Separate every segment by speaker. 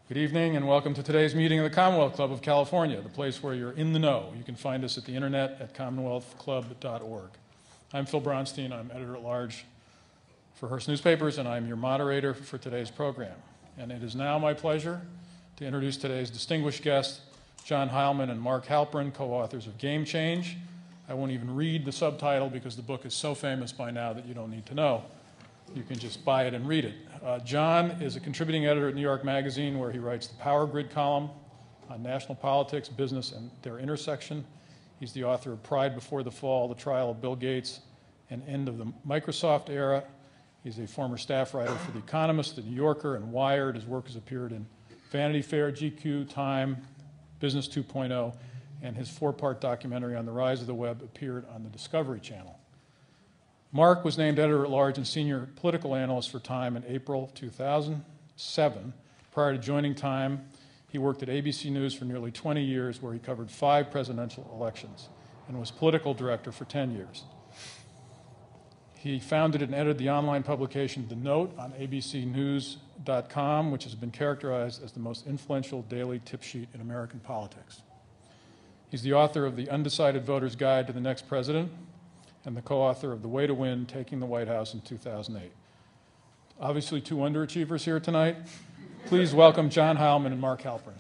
Speaker 1: Good evening and welcome to today's meeting of the Commonwealth Club of California, the place where you're in the know. You can find us at the internet at commonwealthclub.org. I'm Phil Bronstein. I'm editor-at-large for Hearst Newspapers, and I'm your moderator for today's program. And it is now my pleasure to introduce today's distinguished guests, John Heilemann and Mark Halperin, co-authors of Game Change. I won't even read the subtitle because the book is so famous by now that you don't need to know. You can just buy it and read it. John is a contributing editor at New York Magazine, where he writes the Power Grid column on national politics, business, and their intersection. He's the author of Pride Before the Fall, The Trial of Bill Gates, and End of the Microsoft Era. He's a former staff writer for The Economist, The New Yorker, and Wired. His work has appeared in Vanity Fair, GQ, Time, Business 2.0, and his four-part documentary on the rise of the web appeared on the Discovery Channel. Mark was named editor-at-large and senior political analyst for Time in April 2007. Prior to joining Time, he worked at ABC News for nearly 20 years, where he covered 5 presidential elections and was political director for 10 years. He founded and edited the online publication The Note on abcnews.com, which has been characterized as the most influential daily tip sheet in American politics. He's the author of The Undecided Voter's Guide to the Next President, and the co-author of The Way to Win, Taking the White House in 2008. Obviously, 2 underachievers here tonight. Please welcome John Heilemann and Mark Halperin.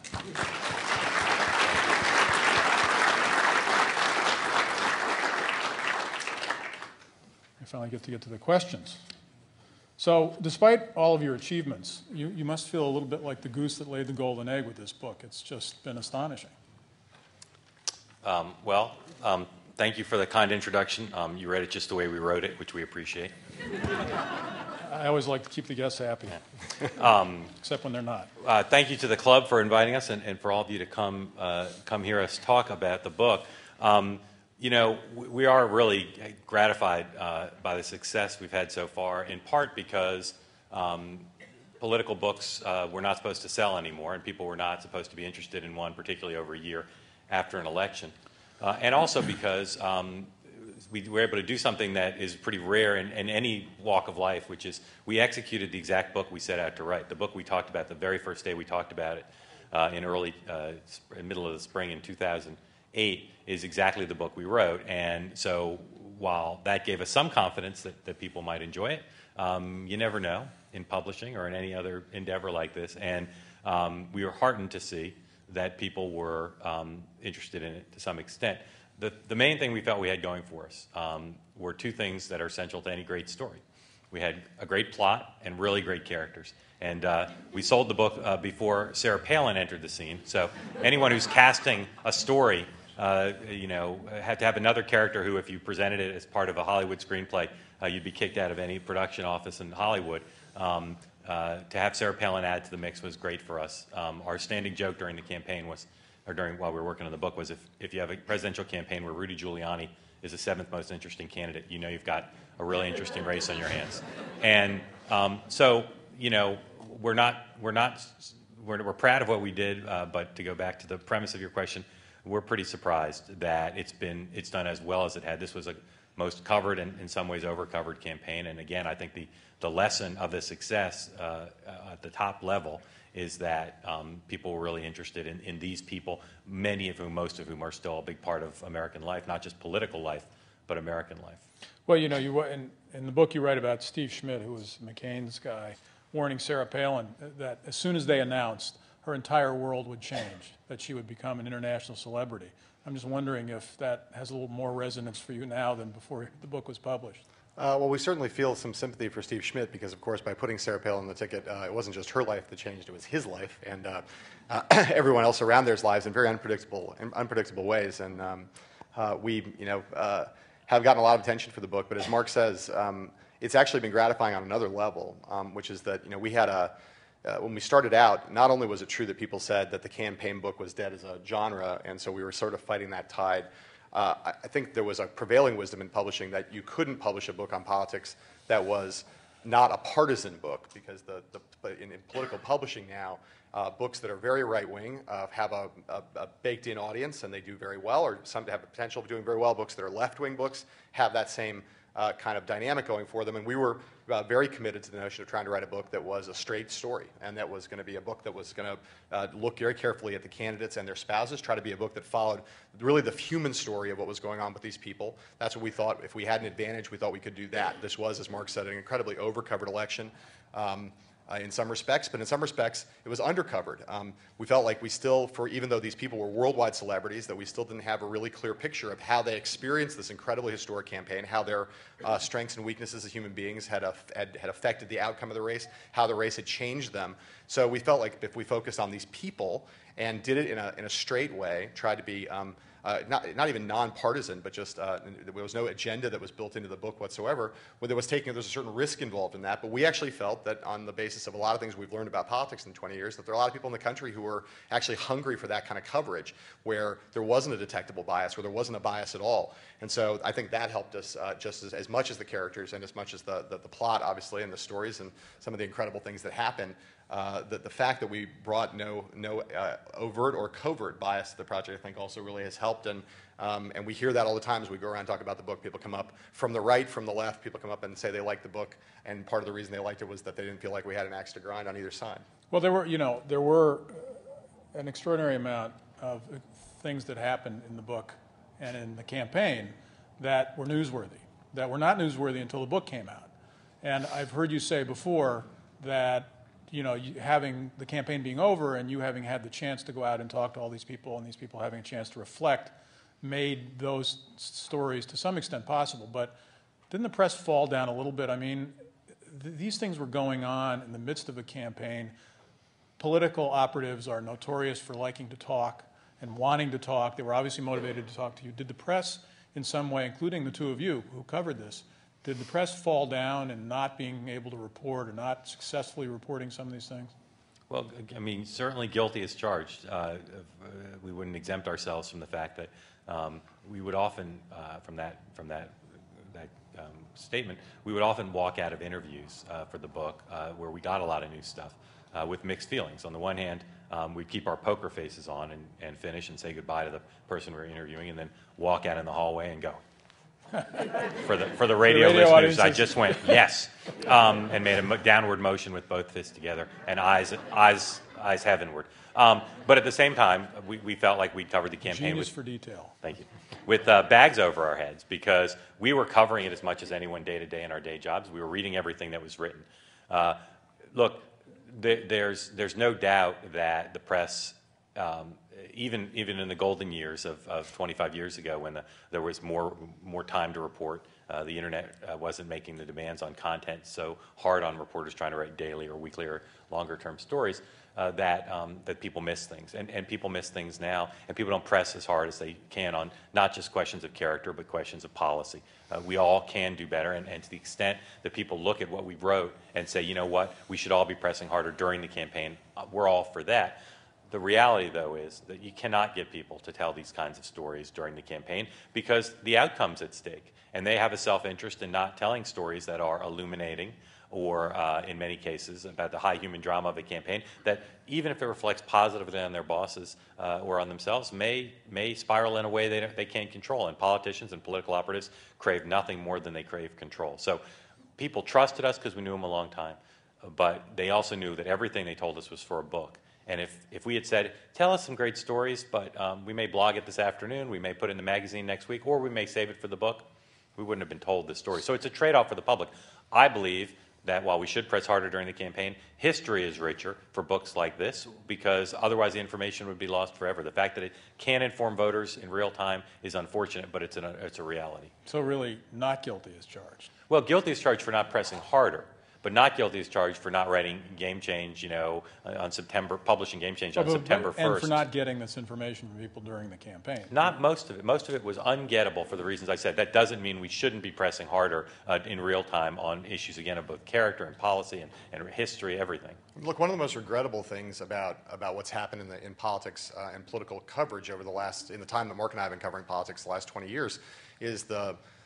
Speaker 1: I finally get to the questions. So, despite all of your achievements, you must feel a little bit like the goose that laid the golden egg with this book. It's just been astonishing.
Speaker 2: Thank you for the kind introduction. You read it just the way we wrote it, which we appreciate.
Speaker 1: I always like to keep the guests happy, except when they're not.
Speaker 2: Thank you to the club for inviting us, and for all of you to come hear us talk about the book. We are really gratified by the success we've had so far, in part because political books were not supposed to sell anymore, and people were not supposed to be interested in one, particularly over a year after an election. And also because we were able to do something that is pretty rare in any walk of life, which is we executed the exact book we set out to write. The book we talked about the very first day we talked about it in middle of the spring in 2008 is exactly the book we wrote. And so while that gave us some confidence that people might enjoy it, you never know in publishing or in any other endeavor like this. And we were heartened to see that people were interested in it to some extent. The main thing we felt we had going for us were 2 things that are essential to any great story. We had a great plot and really great characters. And we sold the book before Sarah Palin entered the scene. So anyone who's casting a story, had to have another character who, if you presented it as part of a Hollywood screenplay, you'd be kicked out of any production office in Hollywood. To have Sarah Palin add to the mix was great for us. Our standing joke during the campaign while we were working on the book was if you have a presidential campaign where Rudy Giuliani is the 7th most interesting candidate, you know you've got a really interesting race on your hands. And we're proud of what we did, but to go back to the premise of your question, we're pretty surprised that it's done as well as it had. This was a most covered and in some ways over-covered campaign. And again, I think the lesson of the success at the top level is that people were really interested in these people, most of whom are still a big part of American life, not just political life, but American life.
Speaker 1: Well, in the book you write about Steve Schmidt, who was McCain's guy, warning Sarah Palin that as soon as they announced, her entire world would change, that she would become an international celebrity. I'm just wondering if that has a little more resonance for you now than before the book was published.
Speaker 3: Well, we certainly feel some sympathy for Steve Schmidt because, of course, by putting Sarah Palin on the ticket, it wasn't just her life that changed, it was his life and everyone else around their's lives in very unpredictable ways. And we have gotten a lot of attention for the book, but as Mark says, it's actually been gratifying on another level, which is that we had when we started out, not only was it true that people said that the campaign book was dead as a genre, and so we were sort of fighting that tide. I think there was a prevailing wisdom in publishing that you couldn't publish a book on politics that was not a partisan book, because in political publishing now, books that are very right-wing have a baked-in audience and they do very well, or some have the potential of doing very well. Books that are left-wing books have that same kind of dynamic going for them. And we were very committed to the notion of trying to write a book that was a straight story, and that was going to be a book that was going to look very carefully at the candidates and their spouses, try to be a book that followed really the human story of what was going on with these people. That's what we thought. If we had an advantage, we thought we could do that. This was, as Mark said, an incredibly overcovered election. In some respects, but in some respects, it was undercovered. We felt like we still, even though these people were worldwide celebrities, that we still didn't have a really clear picture of how they experienced this incredibly historic campaign, how their strengths and weaknesses as human beings had affected the outcome of the race, how the race had changed them. So we felt like if we focused on these people and did it in a straight way, tried to be not even nonpartisan, but just there was no agenda that was built into the book whatsoever. Where there was a certain risk involved in that. But we actually felt that on the basis of a lot of things we've learned about politics in 20 years, that there are a lot of people in the country who were actually hungry for that kind of coverage, where there wasn't a detectable bias, where there wasn't a bias at all. And so I think that helped us just as much as the characters and as much as the plot, obviously, and the stories and some of the incredible things that happen. The fact that we brought no overt or covert bias to the project, I think, also really has helped. And we hear that all the time as we go around and talk about the book. People come up from the right, from the left. People come up and say they like the book, and part of the reason they liked it was that they didn't feel like we had an axe to grind on either side.
Speaker 1: Well, there were an extraordinary amount of things that happened in the book and in the campaign that were newsworthy, that were not newsworthy until the book came out. And I've heard you say before that, having the campaign being over and you having had the chance to go out and talk to all these people and these people having a chance to reflect made those stories to some extent possible. But didn't the press fall down a little bit? I mean, these things were going on in the midst of a campaign. Political operatives are notorious for liking to talk and wanting to talk. They were obviously motivated to talk to you. Did the press in some way, including the two of you who covered this, did the press fall down in not being able to report or not successfully reporting some of these things?
Speaker 2: Well, I mean, certainly guilty as charged. We wouldn't exempt ourselves from the fact that we would often, from that statement, we would often walk out of interviews for the book where we got a lot of new stuff with mixed feelings. On the one hand, we'd keep our poker faces on and finish and say goodbye to the person we were interviewing, and then walk out in the hallway and go. For the radio listeners,
Speaker 1: audiences.
Speaker 2: I just went yes, and made a downward motion with both fists together and eyes heavenward. But at the same time, we felt like we'd covered the campaign.
Speaker 1: Genius for detail.
Speaker 2: Thank you. With bags over our heads, because we were covering it as much as anyone day to day in our day jobs. We were reading everything that was written. Look, there's no doubt that the press. Even in the golden years of 25 years ago, when there was more time to report, the internet wasn't making the demands on content so hard on reporters trying to write daily or weekly or longer-term stories that people miss things, and people miss things now, and people don't press as hard as they can on not just questions of character but questions of policy. We all can do better, and to the extent that people look at what we wrote and say, you know what, we should all be pressing harder during the campaign, we're all for that. The reality, though, is that you cannot get people to tell these kinds of stories during the campaign because the outcome's at stake, and they have a self-interest in not telling stories that are illuminating or, in many cases, about the high human drama of a campaign that, even if it reflects positively on their bosses or on themselves, may spiral in a way they can't control. And politicians and political operatives crave nothing more than they crave control. So people trusted us because we knew them a long time, but they also knew that everything they told us was for a book. And if we had said, tell us some great stories, but we may blog it this afternoon, we may put it in the magazine next week, or we may save it for the book, we wouldn't have been told this story. So it's a trade-off for the public. I believe that while we should press harder during the campaign, history is richer for books like this because otherwise the information would be lost forever. The fact that it can inform voters in real time is unfortunate, but it's a reality.
Speaker 1: So really, not guilty as charged.
Speaker 2: Well, guilty is charged for not pressing harder, but not guilty is charged for not writing Game Change, on publishing Game Change on September 1st.
Speaker 1: And for not getting this information from people during the campaign.
Speaker 2: Not most of it. Most of it was ungettable for the reasons I said. That doesn't mean we shouldn't be pressing harder in real time on issues, again, of both character and policy and history, everything.
Speaker 3: Look, one of the most regrettable things about what's happened in politics and political coverage in the time that Mark and I have been covering politics the last 20 years is the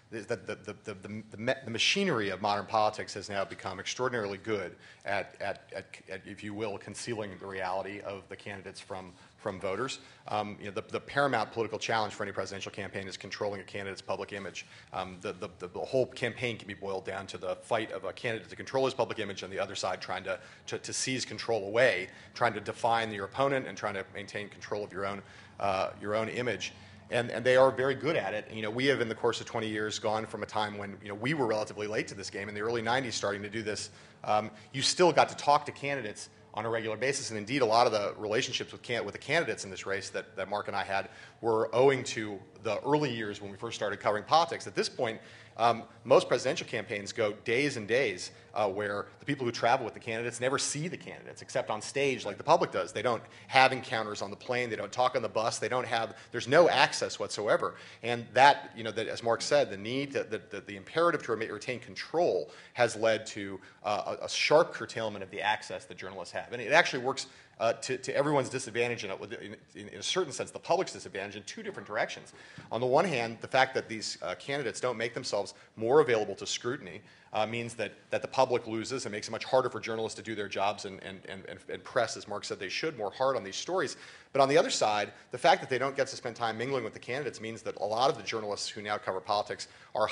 Speaker 3: the machinery of modern politics has now become extraordinarily good at, if you will, concealing the reality of the candidates from voters. The paramount political challenge for any presidential campaign is controlling a candidate's public image. The whole campaign can be boiled down to the fight of a candidate to control his public image and the other side trying to seize control away, trying to define your opponent and trying to maintain control of your own image. And they are very good at it. We have, in the course of 20 years, gone from a time when we were relatively late to this game in the early 90s, starting to do this. You still got to talk to candidates on a regular basis, and indeed, a lot of the relationships with the candidates in this race that Mark and I had were owing to the early years when we first started covering politics. At this point, most presidential campaigns go days and days where the people who travel with the candidates never see the candidates except on stage like the public does. They don't have encounters on the plane. They don't talk on the bus. There's no access whatsoever. And that, as Mark said, the need, the imperative to retain control has led to a sharp curtailment of the access that journalists have. And it actually works to everyone's disadvantage, in a certain sense, the public's disadvantage in two different directions. On the one hand, the fact that these candidates don't make themselves more available to scrutiny means that the public loses and makes it much harder for journalists to do their jobs and press, as Mark said they should, more hard on these stories. But on the other side, the fact that they don't get to spend time mingling with the candidates means that a lot of the journalists who now cover politics are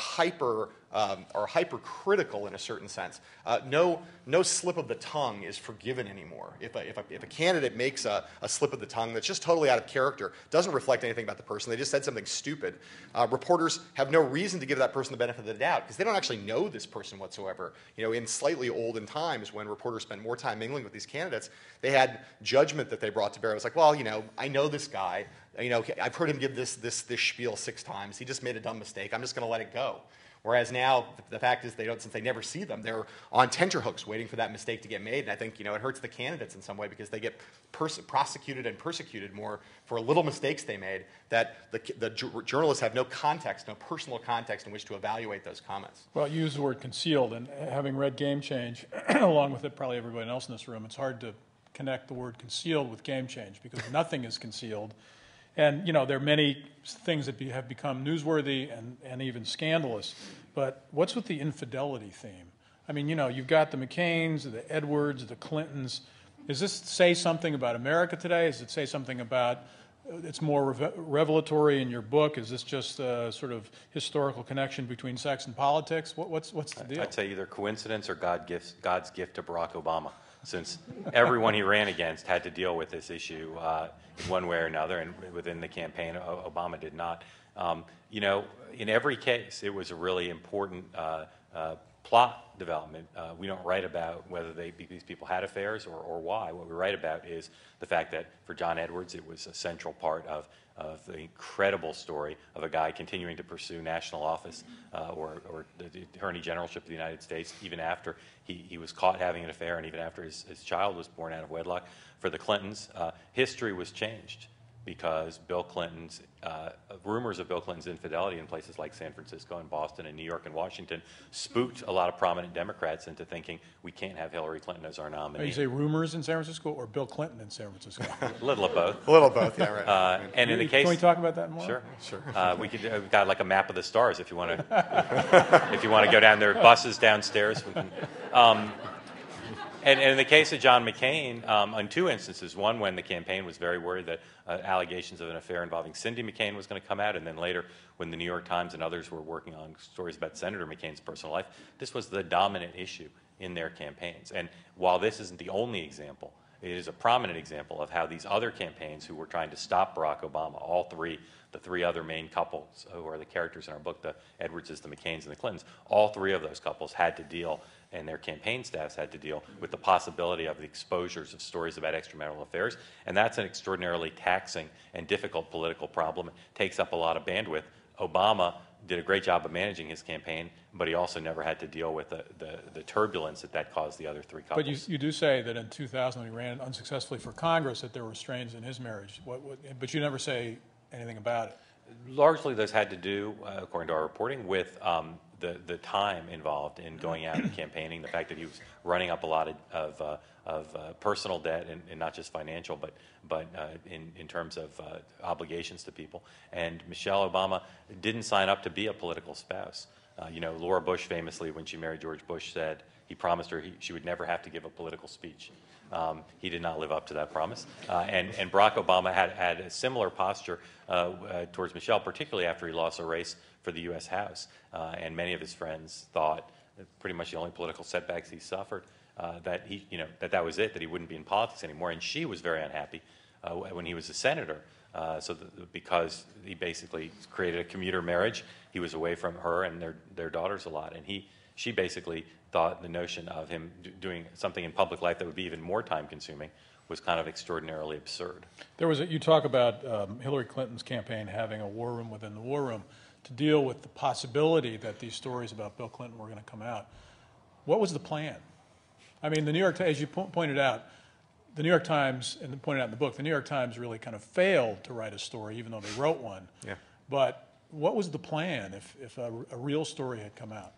Speaker 3: hypercritical in a certain sense. No slip of the tongue is forgiven anymore. If a candidate makes a slip of the tongue that's just totally out of character, doesn't reflect anything about the person, they just said something stupid, reporters have no reason to give that person the benefit of the doubt because they don't actually know this person whatsoever. In slightly olden times when reporters spent more time mingling with these candidates, they had judgment that they brought to bear. It was like, well, I know this guy. I've heard him give this spiel 6 times. He just made a dumb mistake. I'm just going to let it go. Whereas now, the fact is, since they never see them, they're on tenterhooks waiting for that mistake to get made. And I think it hurts the candidates in some way because they get prosecuted and persecuted more for little mistakes they made. That the journalists have no context, no personal context in which to evaluate those comments.
Speaker 1: Well, you use the word concealed, and having read Game Change, along with it, probably everybody else in this room, it's hard to connect the word concealed with Game Change because nothing is concealed. And, there are many things that have become newsworthy and even scandalous. But what's with the infidelity theme? I mean, you've got the McCains, the Edwards, the Clintons. Does this say something about America today? Does it say something about, it's more revelatory in your book? Is this just a sort of historical connection between sex and politics? What's the deal?
Speaker 2: I'd say either coincidence or God's gift to Barack Obama, since everyone he ran against had to deal with this issue in one way or another, and within the campaign, Obama did not. In every case, it was a really important plot development. We don't write about whether these people had affairs or why. What we write about is the fact that for John Edwards, it was a central part of the incredible story of a guy continuing to pursue national office or the Attorney Generalship of the United States, even after he was caught having an affair and even after his child was born out of wedlock. For the Clintons, history was changed because rumors of Bill Clinton's infidelity in places like San Francisco and Boston and New York and Washington spooked a lot of prominent Democrats into thinking we can't have Hillary Clinton as our nominee.
Speaker 1: You say rumors in San Francisco or Bill Clinton in San Francisco?
Speaker 2: A little of both.
Speaker 3: A little of both, yeah, right.
Speaker 2: And in the case,
Speaker 1: can we talk about that more?
Speaker 2: Sure. We've got like a map of the stars if you want to. If you want to go down there, buses downstairs. We can, and in the case of John McCain, on 2 instances, one when the campaign was very worried that allegations of an affair involving Cindy McCain was going to come out, and then later when the New York Times and others were working on stories about Senator McCain's personal life, this was the dominant issue in their campaigns. And while this isn't the only example, it is a prominent example of how these other campaigns who were trying to stop Barack Obama, the 3 other main couples who are the characters in our book, the Edwardses, the McCains, and the Clintons, all 3 of those couples had to deal, and their campaign staffs had to deal with the possibility of the exposures of stories about extramarital affairs, and that's an extraordinarily taxing and difficult political problem. It takes up a lot of bandwidth. Obama did a great job of managing his campaign, but he also never had to deal with the turbulence that caused the other 3 couples.
Speaker 1: But you do say that in 2000 when he ran unsuccessfully for Congress that there were strains in his marriage, but you never say anything about it.
Speaker 2: Largely those had to do, according to our reporting, with the time involved in going out and campaigning, the fact that he was running up a lot of personal debt, and not just financial, but in terms of obligations to people. And Michelle Obama didn't sign up to be a political spouse. Laura Bush famously, when she married George Bush, said he promised her she would never have to give a political speech. He did not live up to that promise. And Barack Obama had a similar posture towards Michelle, particularly after he lost a race for the U.S. House. And many of his friends thought that pretty much the only political setbacks he suffered, that that was it, that he wouldn't be in politics anymore. And she was very unhappy when he was a senator. Because he basically created a commuter marriage, he was away from her and their daughters a lot. And she basically thought the notion of him doing something in public life that would be even more time-consuming was kind of extraordinarily absurd.
Speaker 1: You talk about Hillary Clinton's campaign having a war room within the war room to deal with the possibility that these stories about Bill Clinton were going to come out. What was the plan? I mean, the New York, as you pointed out, the New York Times, and pointed out in the book, the New York Times really kind of failed to write a story, even though they wrote one. Yeah. But what was the plan if a real story had come out?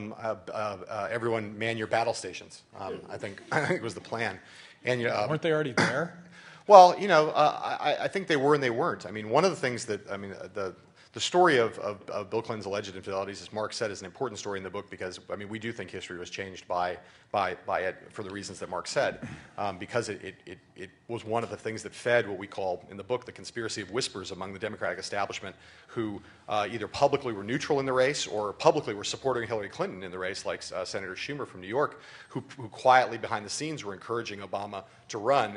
Speaker 3: Everyone man your battle stations. I think it was the plan. And
Speaker 1: weren't they already there?
Speaker 3: Well, I think they were and they weren't. I mean, one of the things that the story of Bill Clinton's alleged infidelities, as Mark said, is an important story in the book because we do think history was changed by it for the reasons that Mark said, because it was one of the things that fed what we call in the book the conspiracy of whispers among the Democratic establishment, who either publicly were neutral in the race or publicly were supporting Hillary Clinton in the race, like Senator Schumer from New York, who quietly behind the scenes were encouraging Obama to run,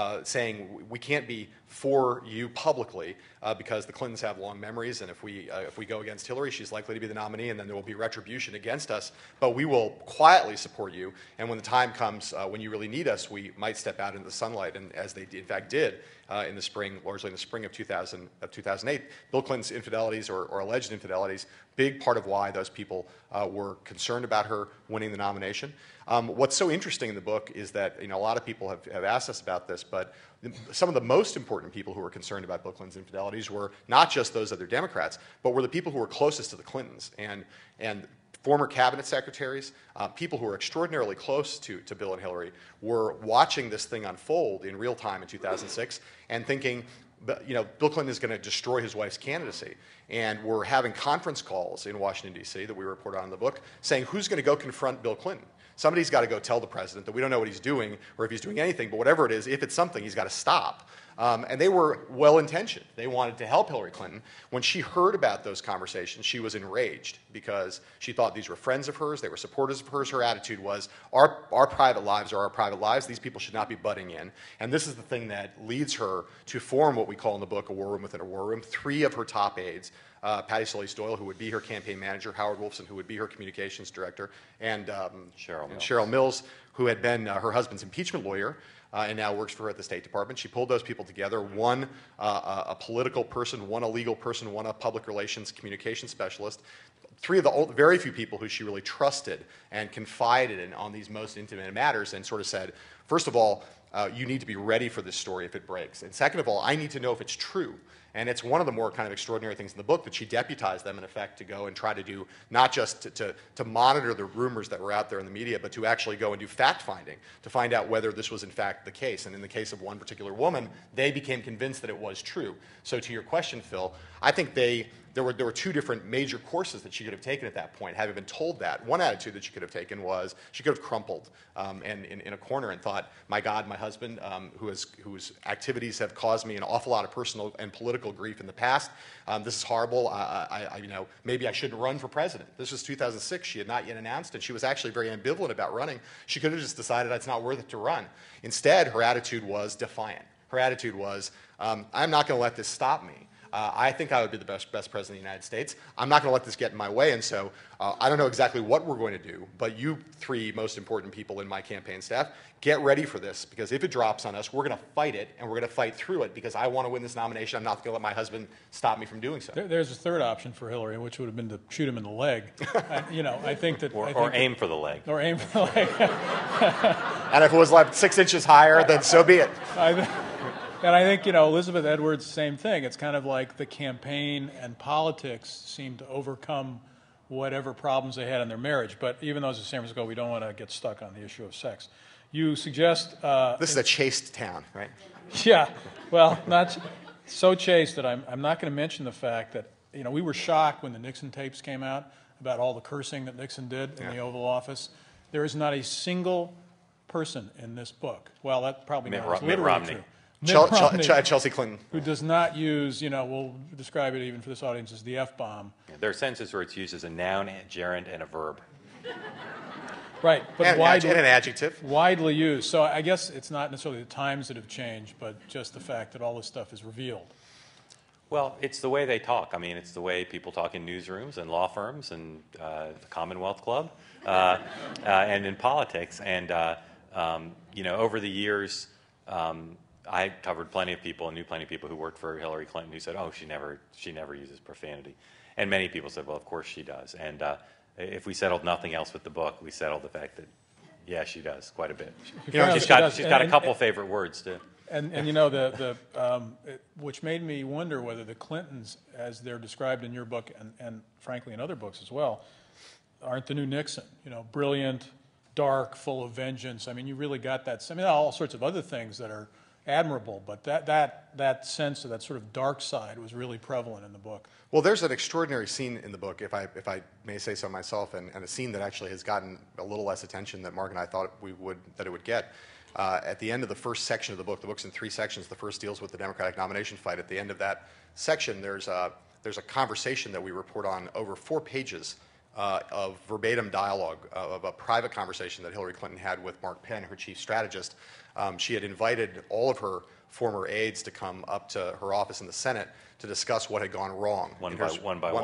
Speaker 3: saying we can't be for you publicly because the Clintons have long memories, and if we go against Hillary, she's likely to be the nominee, and then there will be retribution against us. But we will quietly support you, and when the time comes when you really need us, we might step out into the sunlight. And as they in fact did in the spring, largely in the spring of 2008, Bill Clinton's infidelities or alleged infidelities, big part of why those people were concerned about her winning the nomination. What's so interesting in the book is that a lot of people have asked us about this, but some of the most important people who were concerned about Bill Clinton's infidelities were not just those other Democrats, but were the people who were closest to the Clintons and former cabinet secretaries, people who were extraordinarily close to Bill and Hillary, were watching this thing unfold in real time in 2006 and thinking, Bill Clinton is going to destroy his wife's candidacy. And we're having conference calls in Washington, D.C., that we report on in the book, saying who's going to go confront Bill Clinton? Somebody's got to go tell the president that we don't know what he's doing or if he's doing anything, but whatever it is, if it's something, he's got to stop. And they were well-intentioned. They wanted to help Hillary Clinton. When she heard about those conversations, she was enraged because she thought these were friends of hers. They were supporters of hers. Her attitude was, our private lives are our private lives. These people should not be butting in. And this is the thing that leads her to form what we call in the book a war room within a war room. 3 of her top aides, Patty Solis Doyle, who would be her campaign manager, Howard Wolfson, who would be her communications director, and Cheryl Mills, who had been her husband's impeachment lawyer, and now works for her at the State Department. She pulled those people together, one a political person, one a legal person, one a public relations communication specialist, 3 of the very few people who she really trusted and confided in on these most intimate matters, and sort of said, first of all, you need to be ready for this story if it breaks. And second of all, I need to know if it's true. And it's one of the more kind of extraordinary things in the book that she deputized them, in effect, to go and try to do, not just to monitor the rumors that were out there in the media, but to actually go and do fact-finding to find out whether this was in fact the case. And in the case of one particular woman, they became convinced that it was true. So to your question, Phil, I think there were 2 different major courses that she could have taken at that point, having been told that. One attitude that she could have taken was she could have crumpled and in a corner and thought, my God, my husband, whose activities have caused me an awful lot of personal and political grief in the past. This is horrible. Maybe I shouldn't run for president. This was 2006. She had not yet announced, and she was actually very ambivalent about running. She could have just decided it's not worth it to run. Instead, her attitude was defiant. Her attitude was, I'm not going to let this stop me. I think I would be the best president of the United States. I'm not going to let this get in my way, and so I don't know exactly what we're going to do, but you 3 most important people in my campaign staff, get ready for this, because if it drops on us, we're going to fight it, and we're going to fight through it, because I want to win this nomination. I'm not going to let my husband stop me from doing so.
Speaker 1: There's a third option for Hillary, which would have been to shoot him in the leg. I think that...
Speaker 2: Or aim for the leg.
Speaker 1: Or aim for the leg.
Speaker 3: And if it was like 6 inches higher, then so be it.
Speaker 1: And I think, Elizabeth Edwards, same thing. It's kind of like the campaign and politics seem to overcome whatever problems they had in their marriage. But even though it's in San Francisco, we don't want to get stuck on the issue of sex. You suggest...
Speaker 3: this is a chaste town, right?
Speaker 1: Yeah, well, not so chaste that I'm not going to mention the fact that, you know, we were shocked when the Nixon tapes came out about all the cursing that Nixon did in the Oval Office. There is not a single person in this book. Well, that probably not is literally true.
Speaker 3: Chelsea Clinton.
Speaker 1: Who does not use, you know, we'll describe it even for this audience as the F-bomb.
Speaker 2: Yeah, there are sentences where it's used as a noun, a gerund, and a verb.
Speaker 1: Right, but
Speaker 3: and an adjective.
Speaker 1: Widely used. So I guess it's not necessarily the times that have changed, but just the fact that all this stuff is revealed.
Speaker 2: Well, it's the way they talk. I mean, it's the way people talk in newsrooms and law firms and the Commonwealth Club and in politics. And, you know, over the years, I covered plenty of people and knew plenty of people who worked for Hillary Clinton who said, oh, she never uses profanity. And many people said, well, of course she does. And if we settled nothing else with the book, we settled the fact that, yeah, she does quite a bit. You know, she's got a couple favorite words, too.
Speaker 1: And you know, which made me wonder whether the Clintons, as they're described in your book and frankly in other books as well, aren't the new Nixon. You know, brilliant, dark, full of vengeance. I mean, you really got that. I mean, all sorts of other things that are admirable, but that sense of that sort of dark side was really prevalent in the book.
Speaker 3: Well, there's an extraordinary scene in the book, if I may say so myself, and a scene that actually has gotten a little less attention than Mark and I thought that it would get. At the end of the first section of the book's in 3 sections. The first deals with the Democratic nomination fight. At the end of that section, there's a conversation that we report on over 4 pages of verbatim dialogue of a private conversation that Hillary Clinton had with Mark Penn, her chief strategist. She had invited all of her former aides to come up to her office in the Senate to discuss what had gone wrong. One by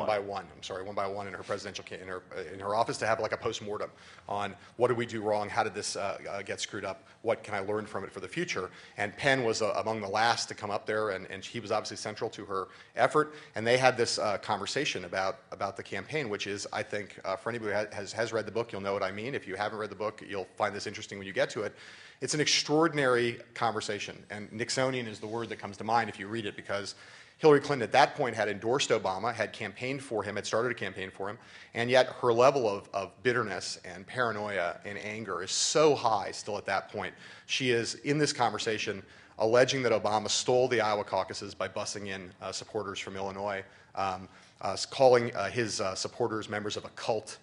Speaker 3: one in her presidential in her office, to have like a postmortem on what did we do wrong, how did this get screwed up, what can I learn from it for the future. And Penn was among the last to come up there, and he was obviously central to her effort. And they had this conversation about the campaign, which is, I think, for anybody who has read the book, you'll know what I mean. If you haven't read the book, you'll find this interesting when you get to it. It's an extraordinary conversation, and Nixonian is the word that comes to mind if you read it, because Hillary Clinton at that point had endorsed Obama, had campaigned for him, had started a campaign for him, and yet her level of bitterness and paranoia and anger is so high still at that point. She is, in this conversation, alleging that Obama stole the Iowa caucuses by busing in supporters from Illinois, calling his supporters members of a cult,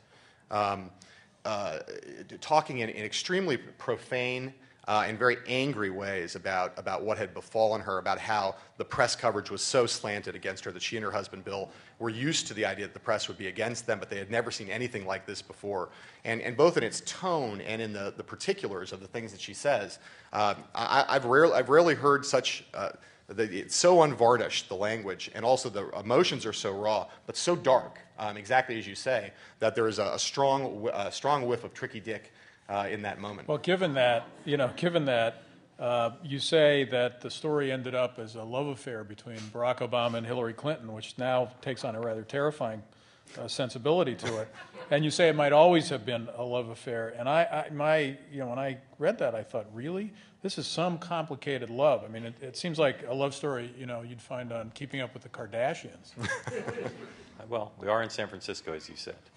Speaker 3: talking in extremely profane in very angry ways about what had befallen her, about how the press coverage was so slanted against her that she and her husband Bill were used to the idea that the press would be against them, but they had never seen anything like this before. And both in its tone and in the particulars of the things that she says, I've rarely heard such... it's so unvarnished, the language, and also the emotions are so raw, but so dark, exactly as you say, that there is a strong whiff of tricky dick in that moment.
Speaker 1: Well, given that, you say that the story ended up as a love affair between Barack Obama and Hillary Clinton, which now takes on a rather terrifying sensibility to it, and you say it might always have been a love affair. And when I read that, I thought, really, this is some complicated love. I mean, it seems like a love story, you'd find on Keeping Up with the Kardashians.
Speaker 2: Well, we are in San Francisco, as you said.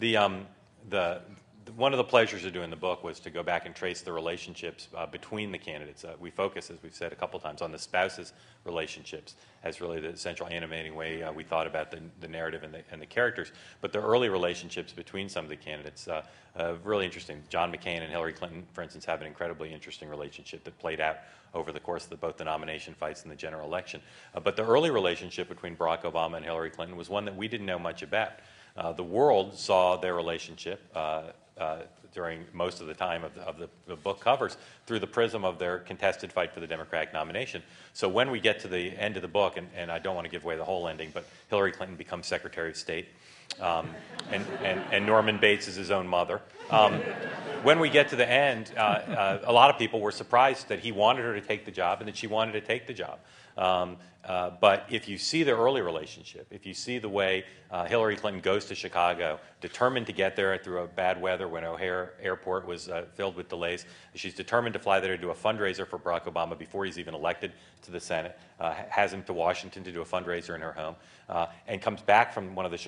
Speaker 2: One of the pleasures of doing the book was to go back and trace the relationships between the candidates. We focus, as we've said a couple times, on the spouses' relationships as really the central animating way we thought about the narrative and the characters. But the early relationships between some of the candidates, really interesting. John McCain and Hillary Clinton, for instance, have an incredibly interesting relationship that played out over the course of both the nomination fights and the general election. But the early relationship between Barack Obama and Hillary Clinton was one that we didn't know much about. The world saw their relationship during most of the time of the book covers through the prism of their contested fight for the Democratic nomination. So when we get to the end of the book, and I don't want to give away the whole ending, but Hillary Clinton becomes Secretary of State, and Norman Bates is his own mother. When we get to the end, a lot of people were surprised that he wanted her to take the job and that she wanted to take the job. But if you see their early relationship, if you see the way Hillary Clinton goes to Chicago, determined to get there through a bad weather when O'Hare Airport was filled with delays, she's determined to fly there to do a fundraiser for Barack Obama before he's even elected to the Senate, has him to Washington to do a fundraiser in her home, and comes back from one of the Chicago events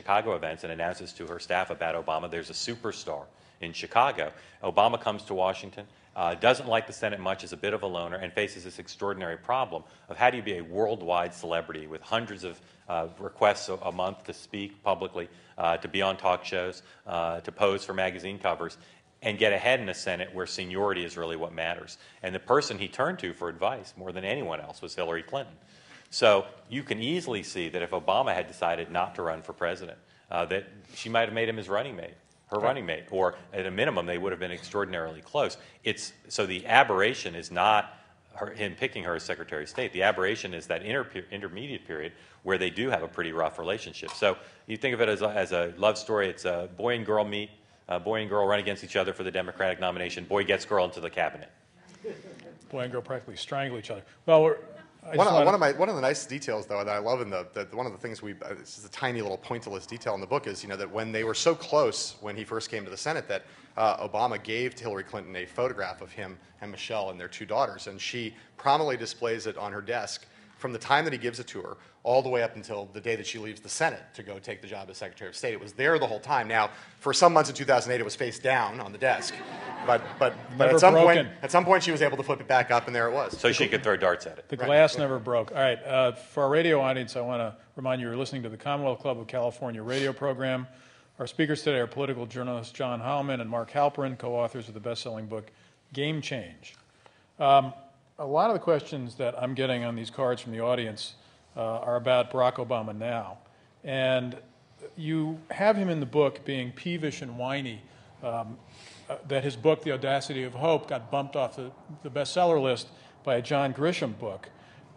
Speaker 2: events and announces to her staff about Obama there's a superstar in Chicago. Obama comes to Washington, doesn't like the Senate much, is a bit of a loner, and faces this extraordinary problem of how do you be a worldwide celebrity with hundreds of requests a month to speak publicly, to be on talk shows, to pose for magazine covers, and get ahead in the Senate where seniority is really what matters. And the person he turned to for advice more than anyone else was Hillary Clinton. So you can easily see that if Obama had decided not to run for president, that she might have made him his running mate, her running mate, or at a minimum they would have been extraordinarily close. So the aberration is not him picking her as Secretary of State. The aberration is that intermediate period where they do have a pretty rough relationship. So you think of it as a love story. It's a boy and girl meet. Boy and girl run against each other for the Democratic nomination. Boy gets girl into the cabinet.
Speaker 1: Boy and girl practically strangle each other. Well,
Speaker 3: one of the nice details, though, that I love in one of the things this is a tiny little pointillist detail in the book is, that when they were so close when he first came to the Senate that Obama gave to Hillary Clinton a photograph of him and Michelle and their two daughters, and she prominently displays it on her desk from the time that he gives it to her all the way up until the day that she leaves the Senate to go take the job as Secretary of State. It was there the whole time. Now, for some months in 2008, it was face down on the desk, but at some point she was able to flip it back up, and there it was.
Speaker 2: So she could throw darts at it.
Speaker 1: The glass never broke. All right, for our radio audience, I want to remind you you're listening to the Commonwealth Club of California radio program. Our speakers today are political journalists John Heilemann and Mark Halperin, co-authors of the best-selling book Game Change. A lot of the questions that I'm getting on these cards from the audience are about Barack Obama now. And you have him in the book being peevish and whiny, that his book, The Audacity of Hope, got bumped off the bestseller list by a John Grisham book.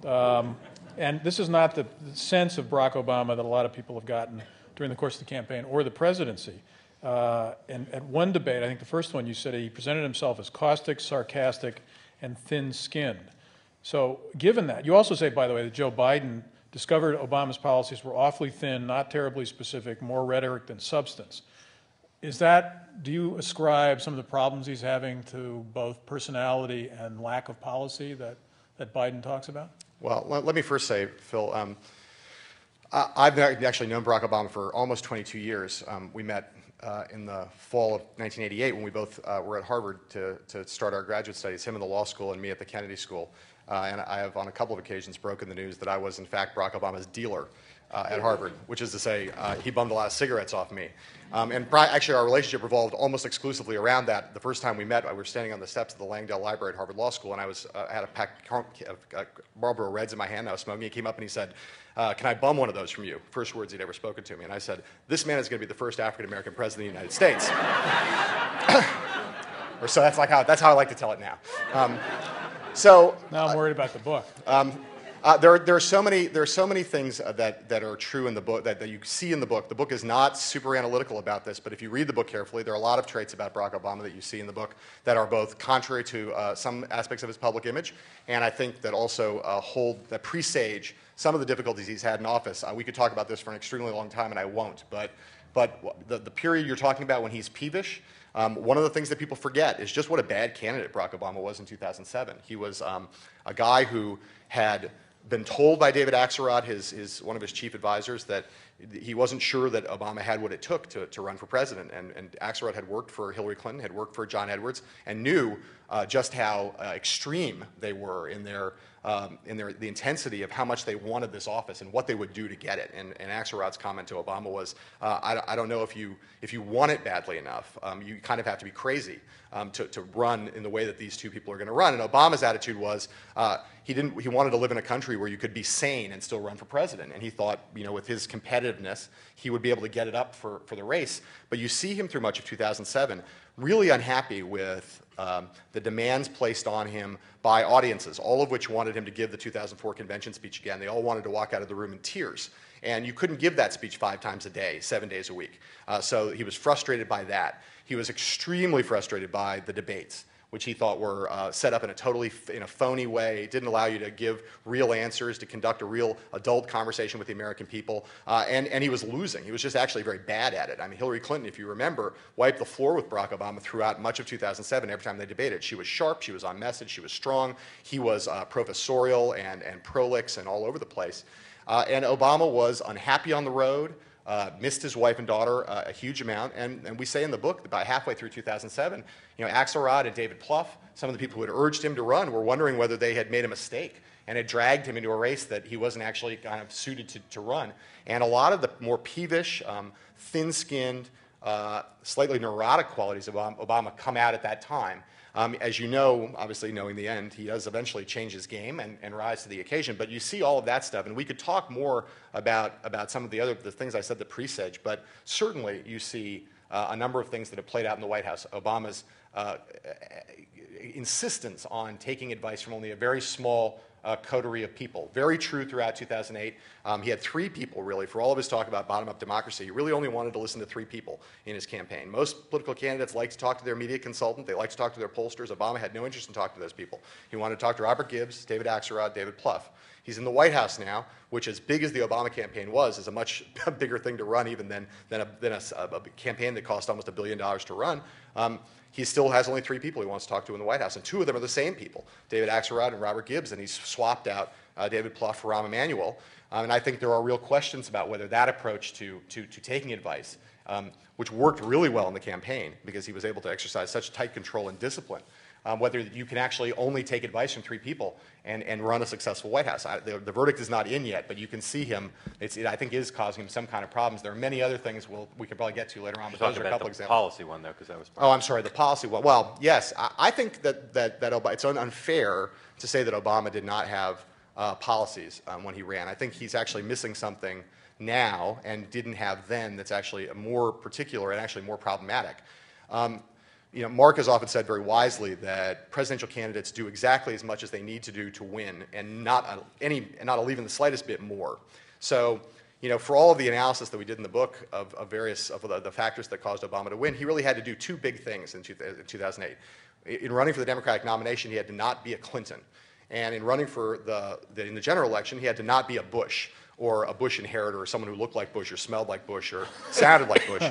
Speaker 1: And this is not the sense of Barack Obama that a lot of people have gotten during the course of the campaign or the presidency. And at one debate, I think the first one, you said he presented himself as caustic, sarcastic, and thin-skinned. So given that, you also say, by the way, that Joe Biden discovered Obama's policies were awfully thin, not terribly specific, more rhetoric than substance. Do you ascribe some of the problems he's having to both personality and lack of policy that Biden talks about? Well,
Speaker 3: let me first say, Phil, I've actually known Barack Obama for almost 22 years. We met in the fall of 1988 when we both were at Harvard to start our graduate studies, him in the law school and me at the Kennedy School. And I have on a couple of occasions broken the news that I was in fact Barack Obama's dealer at Harvard, which is to say he bummed a lot of cigarettes off me. And actually our relationship revolved almost exclusively around that. The first time we met, we were standing on the steps of the Langdale Library at Harvard Law School, and I had a pack of Marlboro Reds in my hand, and I was smoking. He came up and he said, can I bum one of those from you? First words he'd ever spoken to me. And I said, this man is going to be the first African-American president of the United States. Or so that's how I like to tell it now.
Speaker 1: Now I'm worried about the book.
Speaker 3: There are so many things that are true in the book that you see in the book. The book is not super analytical about this, but if you read the book carefully, there are a lot of traits about Barack Obama that you see in the book that are both contrary to some aspects of his public image, and I think that also that presage some of the difficulties he's had in office. We could talk about this for an extremely long time, and I won't. But the period you're talking about when he's peevish, one of the things that people forget is just what a bad candidate Barack Obama was in 2007. He was a guy who had been told by David Axelrod, one of his chief advisors, that he wasn't sure that Obama had what it took to run for president. And Axelrod had worked for Hillary Clinton, had worked for John Edwards, and knew just how extreme they were in the intensity of how much they wanted this office and what they would do to get it. And Axelrod's comment to Obama was, I don't know if you want it badly enough. You kind of have to be crazy to run in the way that these two people are going to run. And Obama's attitude was he wanted to live in a country where you could be sane and still run for president. And he thought, with his competitiveness, he would be able to get it up for the race. But you see him through much of 2007 really unhappy with the demands placed on him by audiences, all of which wanted him to give the 2004 convention speech again. They all wanted to walk out of the room in tears. And you couldn't give that speech 5 times a day, 7 days a week. So he was frustrated by that. He was extremely frustrated by the debates, which he thought were set up in a phony way, didn't allow you to give real answers, to conduct a real adult conversation with the American people, and he was losing. He was just actually very bad at it. I mean, Hillary Clinton, if you remember, wiped the floor with Barack Obama throughout much of 2007 every time they debated. She was sharp, she was on message, she was strong, he was professorial and prolix and all over the place. And Obama was unhappy on the road, missed his wife and daughter a huge amount, and we say in the book that by halfway through 2007, Axelrod and David Plouffe, some of the people who had urged him to run, were wondering whether they had made a mistake and had dragged him into a race that he wasn't actually kind of suited to run. And a lot of the more peevish, thin-skinned, slightly neurotic qualities of Obama come out at that time. As you know, obviously knowing the end, he does eventually change his game and rise to the occasion. But you see all of that stuff, and we could talk more about some of the things I said that presage. But certainly you see a number of things that have played out in the White House. Obama's insistence on taking advice from only a very small coterie of people. Very true throughout 2008. He had 3 people, really, for all of his talk about bottom-up democracy. He really only wanted to listen to 3 people in his campaign. Most political candidates like to talk to their media consultant. They like to talk to their pollsters. Obama had no interest in talking to those people. He wanted to talk to Robert Gibbs, David Axelrod, David Plouffe. He's in the White House now, which, as big as the Obama campaign was, is a much bigger thing to run even than a campaign that cost almost $1 billion to run. He still has only 3 people he wants to talk to in the White House, and 2 of them are the same people, David Axelrod and Robert Gibbs, and he's swapped out David Plouffe for Rahm Emanuel. And I think there are real questions about whether that approach to taking advice, which worked really well in the campaign because he was able to exercise such tight control and discipline, whether you can actually only take advice from 3 people and run a successful White House. The verdict is not in yet, but you can see him. It, I think, is causing him some kind of problems. There are many other things we could probably get to later on, but those are a couple examples.
Speaker 2: Policy one, though, because that was.
Speaker 3: Oh, I'm sorry, the policy one. Well, yes, I think that it's unfair to say that Obama did not have policies when he ran. I think he's actually missing something now and didn't have then that's actually more particular and actually more problematic. Mark has often said very wisely that presidential candidates do exactly as much as they need to do to win, and not even the slightest bit more. So, for all of the analysis that we did in the book of various of the factors that caused Obama to win, he really had to do 2 big things in 2008. In running for the Democratic nomination, he had to not be a Clinton, and in running for in the general election, he had to not be a Bush or a Bush inheritor or someone who looked like Bush or smelled like Bush or sounded like Bush.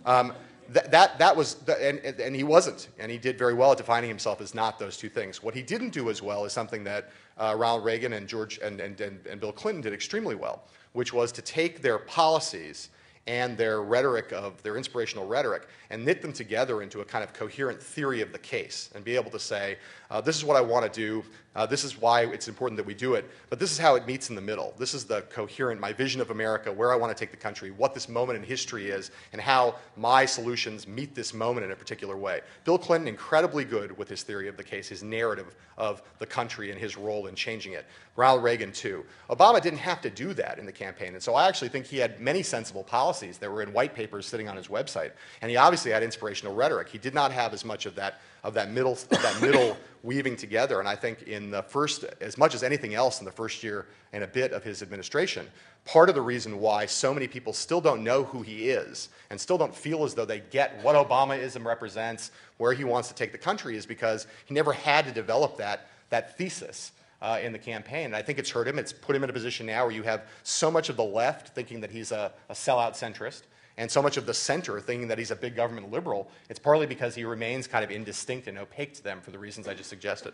Speaker 3: And he wasn't, and he did very well at defining himself as not those 2 things. What he didn't do as well is something that Ronald Reagan and George and Bill Clinton did extremely well, which was to take their policies and their rhetoric their inspirational rhetoric and knit them together into a kind of coherent theory of the case and be able to say, this is what I want to do, this is why it's important that we do it, but this is how it meets in the middle. This is the coherent, my vision of America, where I want to take the country, what this moment in history is, and how my solutions meet this moment in a particular way. Bill Clinton, incredibly good with his theory of the case, his narrative of the country and his role in changing it. Ronald Reagan, too. Obama didn't have to do that in the campaign, and so I actually think he had many sensible policies that were in white papers sitting on his website, and he obviously had inspirational rhetoric. He did not have as much of that middle weaving together, and I think in the first, as much as anything else in the first year and a bit of his administration, part of the reason why so many people still don't know who he is and still don't feel as though they get what Obamaism represents, where he wants to take the country, is because he never had to develop that thesis in the campaign. And I think it's hurt him. It's put him in a position now where you have so much of the left thinking that he's a sellout centrist, and so much of the center thinking that he's a big government liberal. It's partly because he remains kind of indistinct and opaque to them for the reasons I just suggested.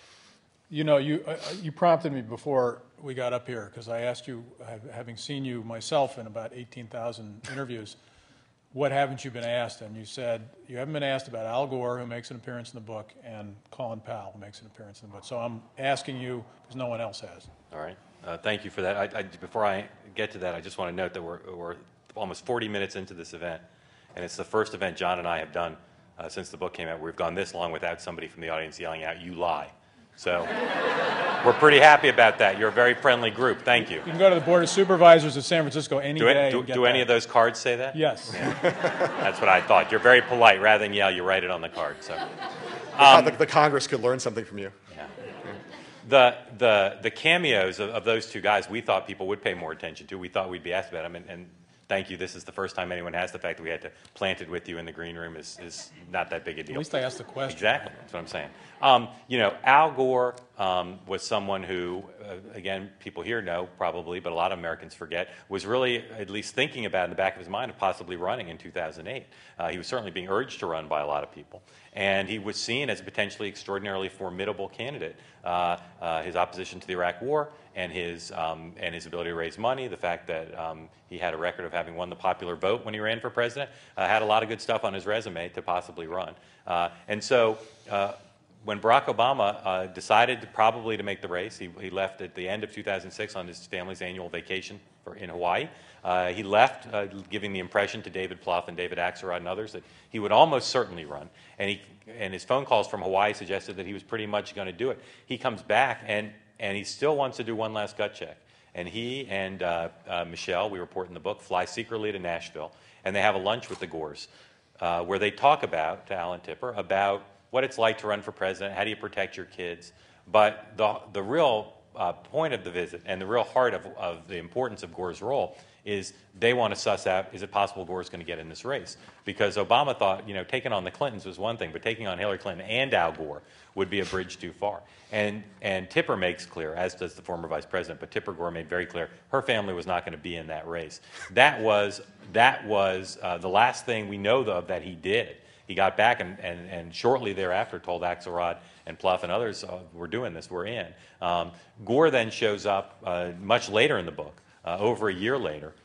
Speaker 1: You prompted me before we got up here, because I asked you, having seen you myself in about 18,000 interviews, what haven't you been asked? And you said you haven't been asked about Al Gore, who makes an appearance in the book, and Colin Powell, who makes an appearance in the book. So I'm asking you because no one else has.
Speaker 2: All right. Thank you for that. Before I get to that, I just want to note that we're almost 40 minutes into this event, and it's the first event John and I have done since the book came out. We've gone this long without somebody from the audience yelling out, "You lie." So we're pretty happy about that. You're a very friendly group. Thank you.
Speaker 1: You can go to the Board of Supervisors of San Francisco any day.
Speaker 2: Do any of those cards say that?
Speaker 1: Yes.
Speaker 2: Yeah. That's what I thought. You're very polite. Rather than yell, you write it on the card. So
Speaker 3: the Congress could learn something from you.
Speaker 2: Yeah. The cameos of those 2 guys, we thought people would pay more attention to. We thought we'd be asked about them, and thank you. This is the first time anyone has. The fact that we had to plant it with you in the green room is not that big a deal.
Speaker 1: At least I asked the question.
Speaker 2: Exactly. That's what I'm saying. Al Gore was someone who, again, people here know probably, but a lot of Americans forget, was really at least thinking about in the back of his mind of possibly running in 2008. He was certainly being urged to run by a lot of people. And he was seen as a potentially extraordinarily formidable candidate. His opposition to the Iraq War and his ability to raise money, the fact that he had a record of having won the popular vote when he ran for president, had a lot of good stuff on his resume to possibly run. And so when Barack Obama decided probably to make the race, he left at the end of 2006 on his family's annual vacation in Hawaii. He left giving the impression to David Plouffe and David Axelrod and others that he would almost certainly run. And his phone calls from Hawaii suggested that he was pretty much going to do it. He comes back and he still wants to do one last gut check. And he and Michelle, we report in the book, fly secretly to Nashville, and they have a lunch with the Gores, where they talk about, to Alan Tipper, about what it's like to run for president, how do you protect your kids. But the real point of the visit and the real heart of the importance of Gore's role is they want to suss out, is it possible Gore's going to get in this race? Because Obama thought, taking on the Clintons was one thing, but taking on Hillary Clinton and Al Gore would be a bridge too far. And Tipper makes clear, as does the former vice president, but Tipper Gore made very clear her family was not going to be in that race. That was the last thing we know of that he did. He got back and shortly thereafter told Axelrod and Plouffe and others, we're doing this, we're in. Gore then shows up much later in the book, over a year later,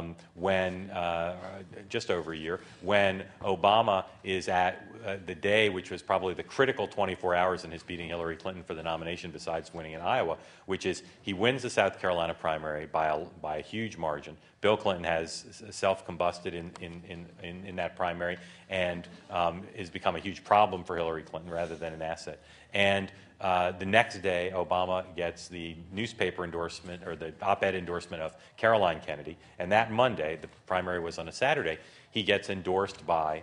Speaker 2: just over a year, when Obama is at the day which was probably the critical 24 hours in his beating Hillary Clinton for the nomination besides winning in Iowa, which is he wins the South Carolina primary by a huge margin. Bill Clinton has self-combusted in that primary and has become a huge problem for Hillary Clinton rather than an asset. And the next day, Obama gets the newspaper endorsement or the op-ed endorsement of Caroline Kennedy. And that Monday, the primary was on a Saturday, he gets endorsed by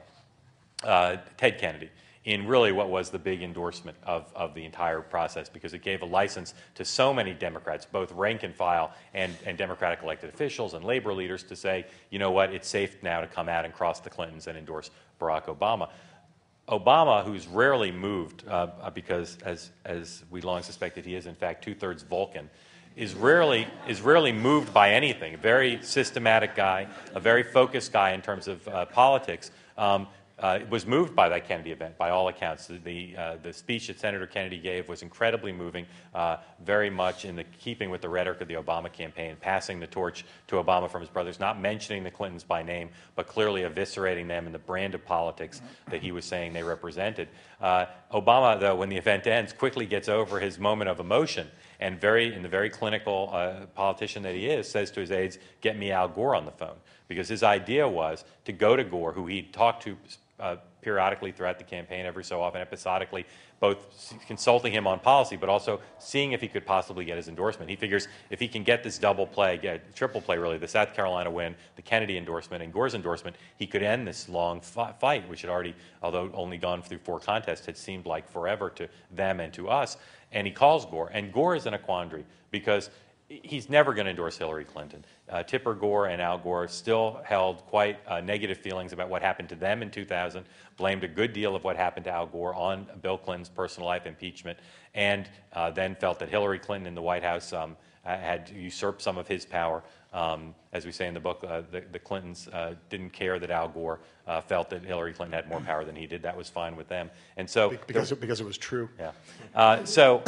Speaker 2: Ted Kennedy in really what was the big endorsement of the entire process, because it gave a license to so many Democrats, both rank and file and Democratic elected officials and labor leaders, to say, you know what, it's safe now to come out and cross the Clintons and endorse Barack Obama. Obama, who's rarely moved, because as we long suspected he is in fact two-thirds Vulcan, is rarely moved by anything. A very systematic guy, a very focused guy in terms of politics, was moved by that Kennedy event, by all accounts. The speech that Senator Kennedy gave was incredibly moving, very much in the keeping with the rhetoric of the Obama campaign, passing the torch to Obama from his brothers, not mentioning the Clintons by name, but clearly eviscerating them in the brand of politics that he was saying they represented. Obama, though, when the event ends, quickly gets over his moment of emotion, and in the very clinical politician that he is, says to his aides, "Get me Al Gore on the phone." Because his idea was to go to Gore, who he'd talked to periodically throughout the campaign, every so often, episodically, both consulting him on policy, but also seeing if he could possibly get his endorsement. He figures if he can get this double play, triple play really, the South Carolina win, the Kennedy endorsement, and Gore's endorsement, he could end this long fight, which had already, although only gone through 4 contests, had seemed like forever to them and to us. And he calls Gore, and Gore is in a quandary because he's never going to endorse Hillary Clinton. Tipper Gore and Al Gore still held quite negative feelings about what happened to them in 2000, blamed a good deal of what happened to Al Gore on Bill Clinton's personal life impeachment, and then felt that Hillary Clinton in the White House had usurped some of his power. As we say in the book, the Clintons didn't care that Al Gore felt that Hillary Clinton had more power than he did. That was fine with them. And so
Speaker 3: because it was true.
Speaker 2: Yeah.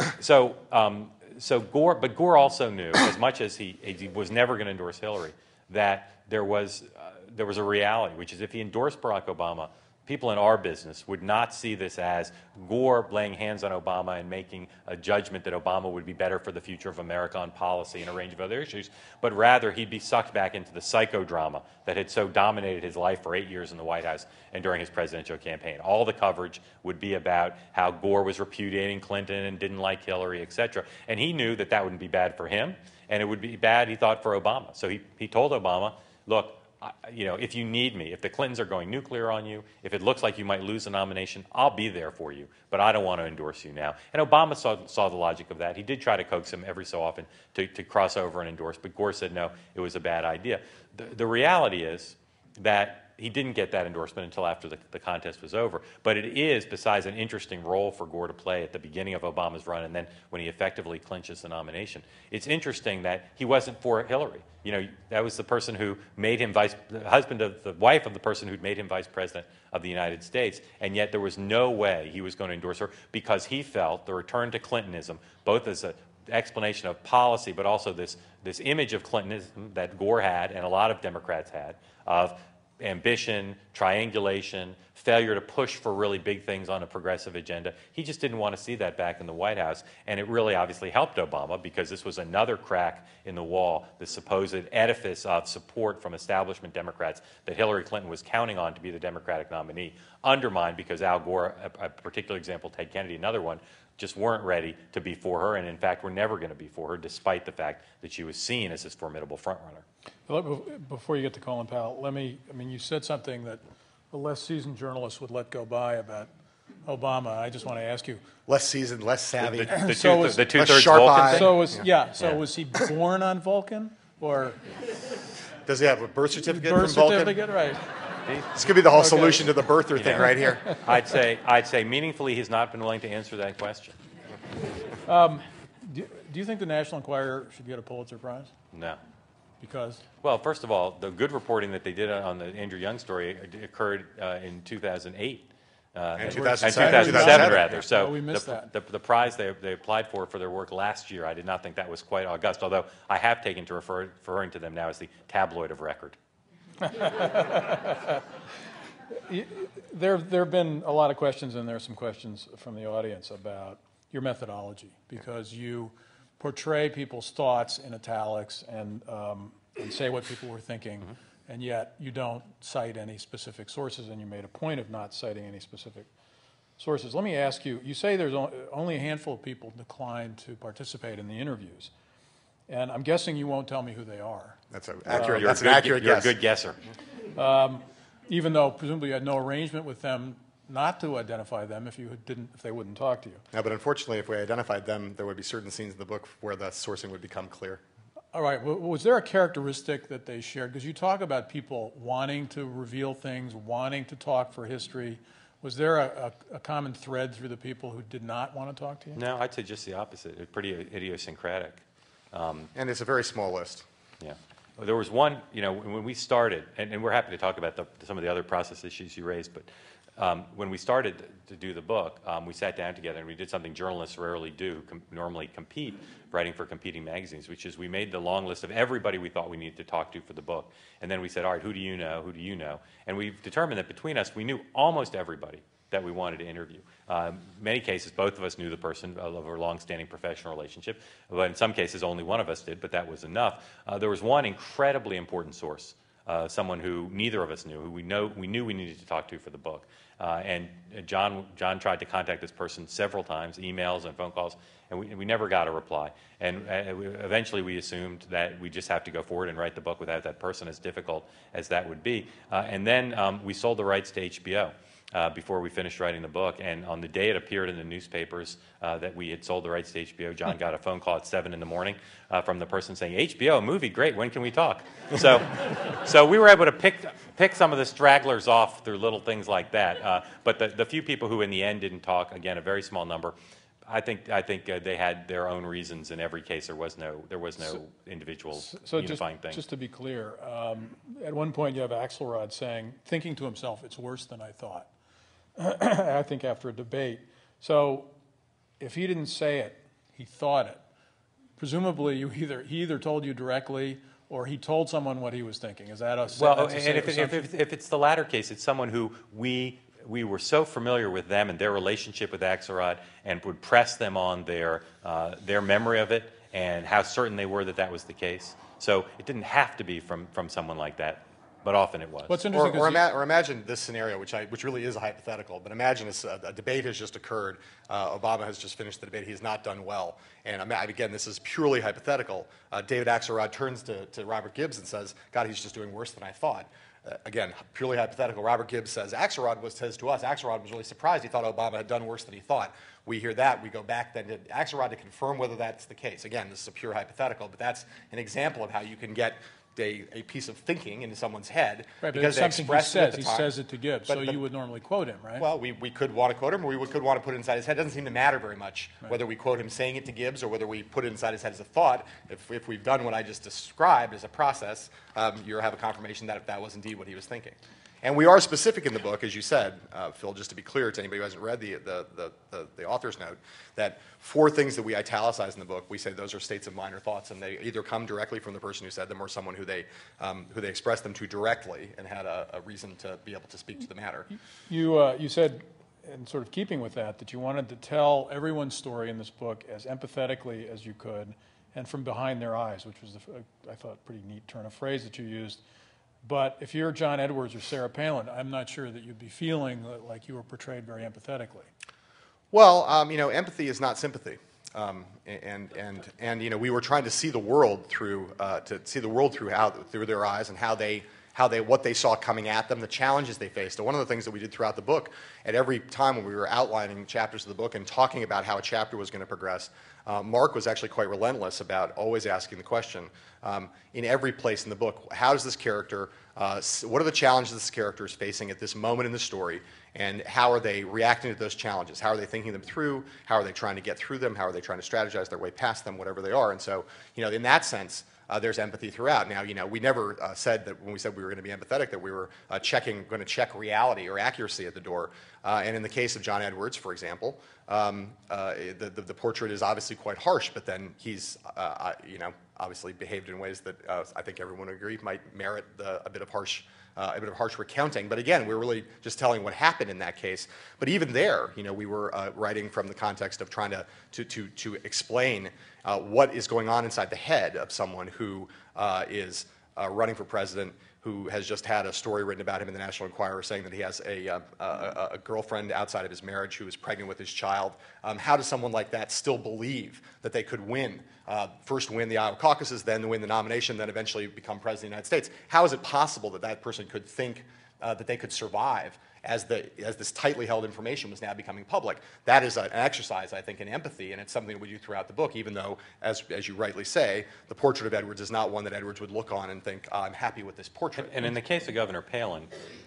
Speaker 2: So Gore also knew, as much as he was never going to endorse Hillary, that there was a reality, which is if he endorsed Barack Obama, people in our business would not see this as Gore laying hands on Obama and making a judgment that Obama would be better for the future of America on policy and a range of other issues, but rather he'd be sucked back into the psychodrama that had so dominated his life for 8 years in the White House and during his presidential campaign. All the coverage would be about how Gore was repudiating Clinton and didn't like Hillary, etc. And he knew that wouldn't be bad for him, and it would be bad, he thought, for Obama. So he told Obama, look, if you need me, if the Clintons are going nuclear on you, if it looks like you might lose the nomination, I'll be there for you, but I don't want to endorse you now. And Obama saw the logic of that. He did try to coax him every so often to cross over and endorse, but Gore said no, it was a bad idea. The reality is that he didn't get that endorsement until after the contest was over. But it is, besides, an interesting role for Gore to play at the beginning of Obama's run and then when he effectively clinches the nomination. It's interesting that he wasn't for Hillary. You know, that was the person who made him the wife of the person who'd made him vice president of the United States, and yet there was no way he was going to endorse her because he felt the return to Clintonism, both as an explanation of policy, but also this image of Clintonism that Gore had and a lot of Democrats had, of ambition, triangulation, failure to push for really big things on a progressive agenda. He just didn't want to see that back in the White House, and it really obviously helped Obama because this was another crack in the wall, the supposed edifice of support from establishment Democrats that Hillary Clinton was counting on to be the Democratic nominee, undermined because Al Gore, a particular example, Ted Kennedy, another one, just weren't ready to be for her, and in fact were never going to be for her, despite the fact that she was seen as this formidable frontrunner.
Speaker 1: Before you get to Colin Powell, you said something that a less seasoned journalist would let go by about Obama. I just want to ask you.
Speaker 3: Less seasoned, less savvy.
Speaker 2: The two-thirds
Speaker 3: sharp
Speaker 2: Vulcan
Speaker 3: eye.
Speaker 2: thing?
Speaker 1: Was he born on Vulcan, or
Speaker 3: Does he have a birth certificate
Speaker 1: birth
Speaker 3: from Vulcan?
Speaker 1: certificate? Right.
Speaker 3: This could be the whole solution to the birther thing right here.
Speaker 2: I'd say meaningfully he's not been willing to answer that question.
Speaker 1: Do you think the National Enquirer should get a Pulitzer Prize?
Speaker 2: No.
Speaker 1: Because?
Speaker 2: Well, first of all, the good reporting that they did on the Andrew Young story occurred in 2008.
Speaker 3: And
Speaker 2: 2007 rather. So
Speaker 1: we missed that.
Speaker 2: The prize they applied for their work last year, I did not think that was quite august, although I have taken to referring to them now as the tabloid of record.
Speaker 1: There have been a lot of questions, and there are some questions from the audience about your methodology, because you portray people's thoughts in italics and say what people were thinking, and yet you don't cite any specific sources, and you made a point of not citing any specific sources. Let me ask you, you say there's only a handful of people declined to participate in the interviews, and I'm guessing you won't tell me who they are.
Speaker 3: That's an accurate
Speaker 2: You're
Speaker 3: guess.
Speaker 2: a good guesser.
Speaker 1: Even though presumably you had no arrangement with them not to identify them if they wouldn't talk to you.
Speaker 3: No, but unfortunately, if we identified them, there would be certain scenes in the book where the sourcing would become clear.
Speaker 1: All right. Well, was there a characteristic that they shared? Because you talk about people wanting to reveal things, wanting to talk for history. Was there a common thread through the people who did not want to talk to you?
Speaker 2: No, I'd say just the opposite. It's pretty idiosyncratic.
Speaker 3: And it's a very small list.
Speaker 2: Yeah. There was one, when we started, and we're happy to talk about some of the other process issues you raised, but when we started to do the book, we sat down together and we did something journalists rarely do, who normally compete, writing for competing magazines, which is we made the long list of everybody we thought we needed to talk to for the book. And then we said, all right, who do you know? Who do you know? And we've determined that between us, we knew almost everybody that we wanted to interview. In many cases, both of us knew the person of a long-standing professional relationship, but in some cases, only one of us did, but that was enough. There was one incredibly important source, someone who neither of us knew, who we knew we needed to talk to for the book. And John tried to contact this person several times, emails and phone calls, and we never got a reply. And eventually we assumed that we just have to go forward and write the book without that person, as difficult as that would be. And then we sold the rights to HBO. Before we finished writing the book, and on the day it appeared in the newspapers that we had sold the rights to HBO, John got a phone call at 7 in the morning from the person saying, HBO, movie, great, when can we talk? So we were able to pick some of the stragglers off through little things like that. But the few people who in the end didn't talk, again, a very small number, I think they had their own reasons in every case. There was no individual unifying thing.
Speaker 1: Just to be clear, at one point you have Axelrod saying, thinking to himself, it's worse than I thought. I think after a debate. So if he didn't say it, he thought it. Presumably he either told you directly or he told someone what he was thinking. Is that a
Speaker 2: well? And if it's the latter case, it's someone who we were so familiar with them and their relationship with Axelrod, and would press them on their memory of it and how certain they were that was the case. So it didn't have to be from someone like that, but often it was.
Speaker 1: What's interesting,
Speaker 3: or imagine this scenario, which really is a hypothetical, but imagine a debate has just occurred. Obama has just finished the debate. He has not done well. And again, this is purely hypothetical. David Axelrod turns to Robert Gibbs and says, God, he's just doing worse than I thought. Again, purely hypothetical. Robert Gibbs says, says to us, Axelrod was really surprised. He thought Obama had done worse than he thought. We hear that. We go back then to Axelrod to confirm whether that's the case. Again, this is a pure hypothetical, but that's an example of how you can get a piece of thinking into someone's head.
Speaker 1: Right, but
Speaker 3: because
Speaker 1: it's
Speaker 3: they
Speaker 1: something he
Speaker 3: expressed it at
Speaker 1: says.
Speaker 3: the
Speaker 1: He
Speaker 3: time.
Speaker 1: says it to Gibbs,
Speaker 3: But-
Speaker 1: so
Speaker 3: but-
Speaker 1: you would normally quote him, right?
Speaker 3: Well, we could want to quote him, or we could want to put it inside his head. It doesn't seem to matter very much whether we quote him saying it to Gibbs or whether we put it inside his head as a thought. If we've done what I just described as a process, you have a confirmation that if that was indeed what he was thinking. And we are specific in the book, as you said, Phil, just to be clear to anybody who hasn't read the author's note, that 4 things that we italicize in the book, we say those are states of mind or thoughts, and they either come directly from the person who said them or someone who they expressed them to directly and had a reason to be able to speak to the matter.
Speaker 1: You said, in sort of keeping with that you wanted to tell everyone's story in this book as empathetically as you could and from behind their eyes, which was, I thought, pretty neat turn of phrase that you used. But if you're John Edwards or Sarah Palin, I'm not sure that you'd be feeling like you were portrayed very empathetically.
Speaker 3: Well, empathy is not sympathy, and we were trying to see the world through through their eyes and what they saw coming at them, the challenges they faced. And one of the things that we did throughout the book, at every time when we were outlining chapters of the book and talking about how a chapter was going to progress, Mark was actually quite relentless about always asking the question in every place in the book: how does this character? What are the challenges this character is facing at this moment in the story? And how are they reacting to those challenges? How are they thinking them through? How are they trying to get through them? How are they trying to strategize their way past them, whatever they are? And so, in that sense, there's empathy throughout. Now, we never said that when we said we were going to be empathetic that we were going to check reality or accuracy at the door. And in the case of John Edwards, for example, the portrait is obviously quite harsh, but then he's, obviously behaved in ways that I think everyone would agree might merit a bit of harsh recounting. But again, we're really just telling what happened in that case. But even there, we were writing from the context of trying to explain what is going on inside the head of someone who is running for president, who has just had a story written about him in the National Enquirer saying that he has a girlfriend outside of his marriage who is pregnant with his child. How does someone like that still believe that they could win? First win the Iowa caucuses, then win the nomination, then eventually become president of the United States? How is it possible that that person could think that they could survive as this tightly held information was now becoming public? That is an exercise, I think, in empathy, and it's something that we do throughout the book, even though, as you rightly say, the portrait of Edwards is not one that Edwards would look on and think, I'm happy with this portrait.
Speaker 2: And in the case of Governor Palin,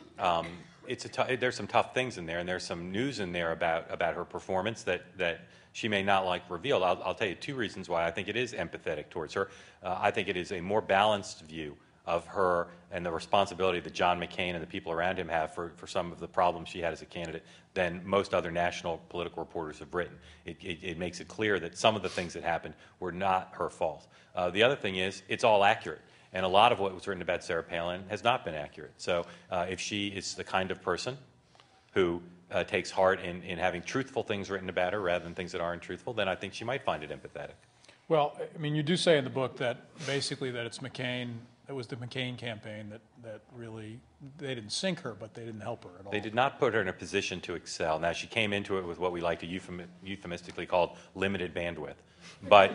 Speaker 2: there's some tough things in there, and there's some news in there about her performance that she may not like revealed. I'll tell you 2 reasons why I think it is empathetic towards her. I think it is a more balanced view of her and the responsibility that John McCain and the people around him have for some of the problems she had as a candidate than most other national political reporters have written. It makes it clear that some of the things that happened were not her fault. The other thing is, it's all accurate. And a lot of what was written about Sarah Palin has not been accurate. So if she is the kind of person who takes heart in having truthful things written about her rather than things that aren't truthful, then I think she might find it empathetic.
Speaker 1: Well, I mean, you do say in the book that basically that it's McCain, it was the McCain campaign that really, they didn't sink her, but they didn't help her at all.
Speaker 2: They did not put her in a position to excel. Now, she came into it with what we like to euphemistically call limited bandwidth. But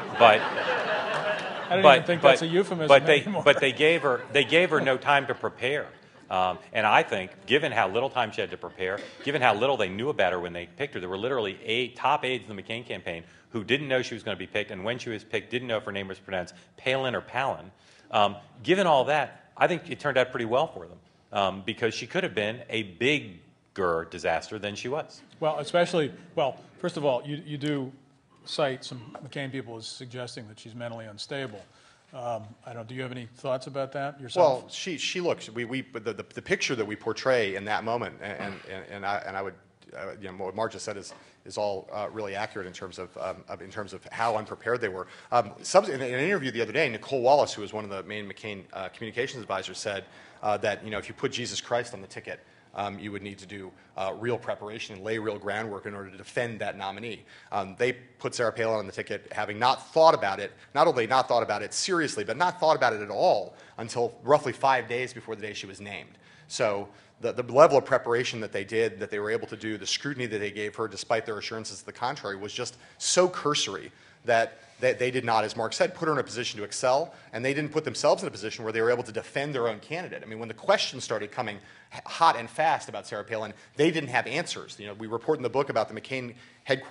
Speaker 1: I don't even think that's a euphemism anymore.
Speaker 2: But they gave her no time to prepare. And I think, given how little time she had to prepare, given how little they knew about her when they picked her, there were literally top aides in the McCain campaign who didn't know she was going to be picked, and when she was picked, didn't know if her name was pronounced Palin or Palin. Given all that, I think it turned out pretty well for them because she could have been a bigger disaster than she was.
Speaker 1: Well, first of all, you do cite some McCain people as suggesting that she's mentally unstable. Do you have any thoughts about that yourself?
Speaker 3: Well, she looks. The picture that we portray in that moment, and I would, what Mark just said is all really accurate in terms of how unprepared they were. In an interview the other day, Nicole Wallace, who was one of the main McCain communications advisors, said that if you put Jesus Christ on the ticket, you would need to do real preparation and lay real groundwork in order to defend that nominee. They put Sarah Palin on the ticket having not thought about it, not only not thought about it seriously, but not thought about it at all until roughly 5 days before the day she was named. So the level of preparation that they did, that they were able to do, the scrutiny that they gave her, despite their assurances to the contrary, was just so cursory that they did not, as Mark said, put her in a position to excel, and they didn't put themselves in a position where they were able to defend their own candidate. I mean, when the questions started coming hot and fast about Sarah Palin, they didn't have answers. We report in the book about the McCain headquarters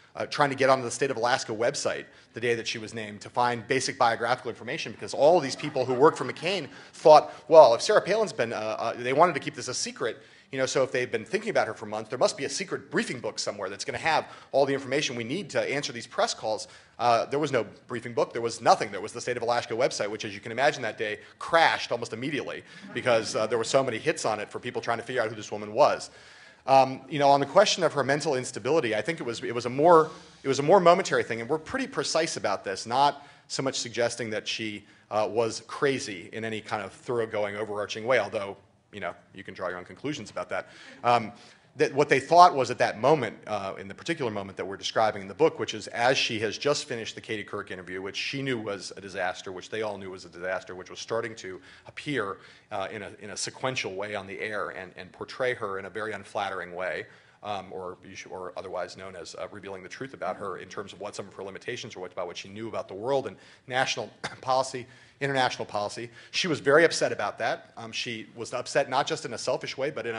Speaker 3: trying to get onto the State of Alaska website the day that she was named to find basic biographical information, because all of these people who worked for McCain thought, well, if Sarah Palin's been, they wanted to keep this a secret, so if they've been thinking about her for months, there must be a secret briefing book somewhere that's going to have all the information we need to answer these press calls. There was no briefing book. There was nothing. There was the State of Alaska website, which, as you can imagine, that day crashed almost immediately because there were so many hits on it for people trying to figure out who this woman was. On the question of her mental instability, I think it was a more momentary thing, and we're pretty precise about this, not so much suggesting that she was crazy in any kind of thoroughgoing, overarching way, although you can draw your own conclusions about that. That what they thought was at that moment, in the particular moment that we're describing in the book, which is as she has just finished the Katie Couric interview, which she knew was a disaster, which they all knew was a disaster, which was starting to appear in a sequential way on the air and portray her in a very unflattering way, or otherwise known as revealing the truth about her in terms of what some of her limitations were, about what she knew about the world and national policy, international policy. She was very upset about that. She was upset not just in a selfish way, but in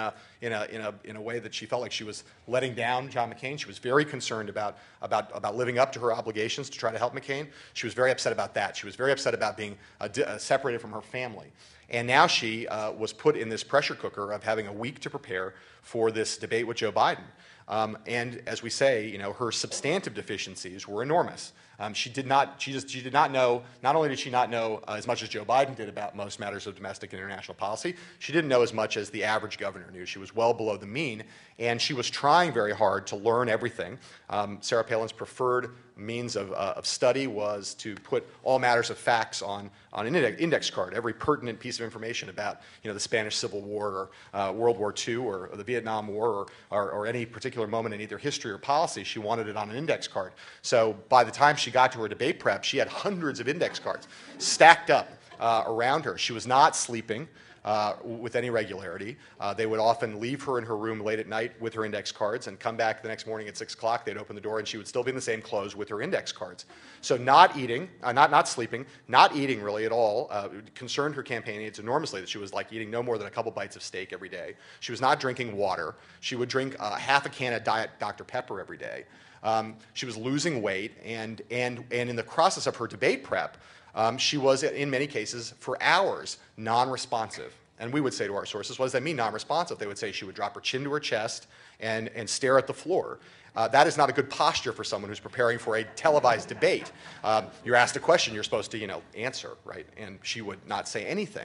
Speaker 3: a way that she felt like she was letting down John McCain. She was very concerned about living up to her obligations to try to help McCain. She was very upset about that. She was very upset about being separated from her family. And now she was put in this pressure cooker of having a week to prepare for this debate with Joe Biden. And as we say, her substantive deficiencies were enormous. She did not know, not only did she not know as much as Joe Biden did about most matters of domestic and international policy, she didn't know as much as the average governor knew. She was well below the mean, and she was trying very hard to learn everything. Sarah Palin's preferred means of study was to put all matters of facts on an index card, every pertinent piece of information about the Spanish Civil War or World War II or the Vietnam War or any particular moment in either history or policy. She wanted it on an index card. So by the time she got to her debate prep, she had hundreds of index cards stacked up around her. She was not sleeping with any regularity. They would often leave her in her room late at night with her index cards and come back the next morning at 6 o'clock. They'd open the door and she would still be in the same clothes with her index cards. So not eating, not sleeping, not eating really at all, concerned her campaign aides enormously that she was like eating no more than a couple bites of steak every day. She was not drinking water. She would drink half a can of Diet Dr. Pepper every day. She was losing weight, and in the process of her debate prep, she was, in many cases, for hours, non-responsive. And we would say to our sources, what does that mean, non-responsive? They would say she would drop her chin to her chest and stare at the floor. That is not a good posture for someone who's preparing for a televised debate. You're asked a question, you're supposed to, answer, right? And she would not say anything.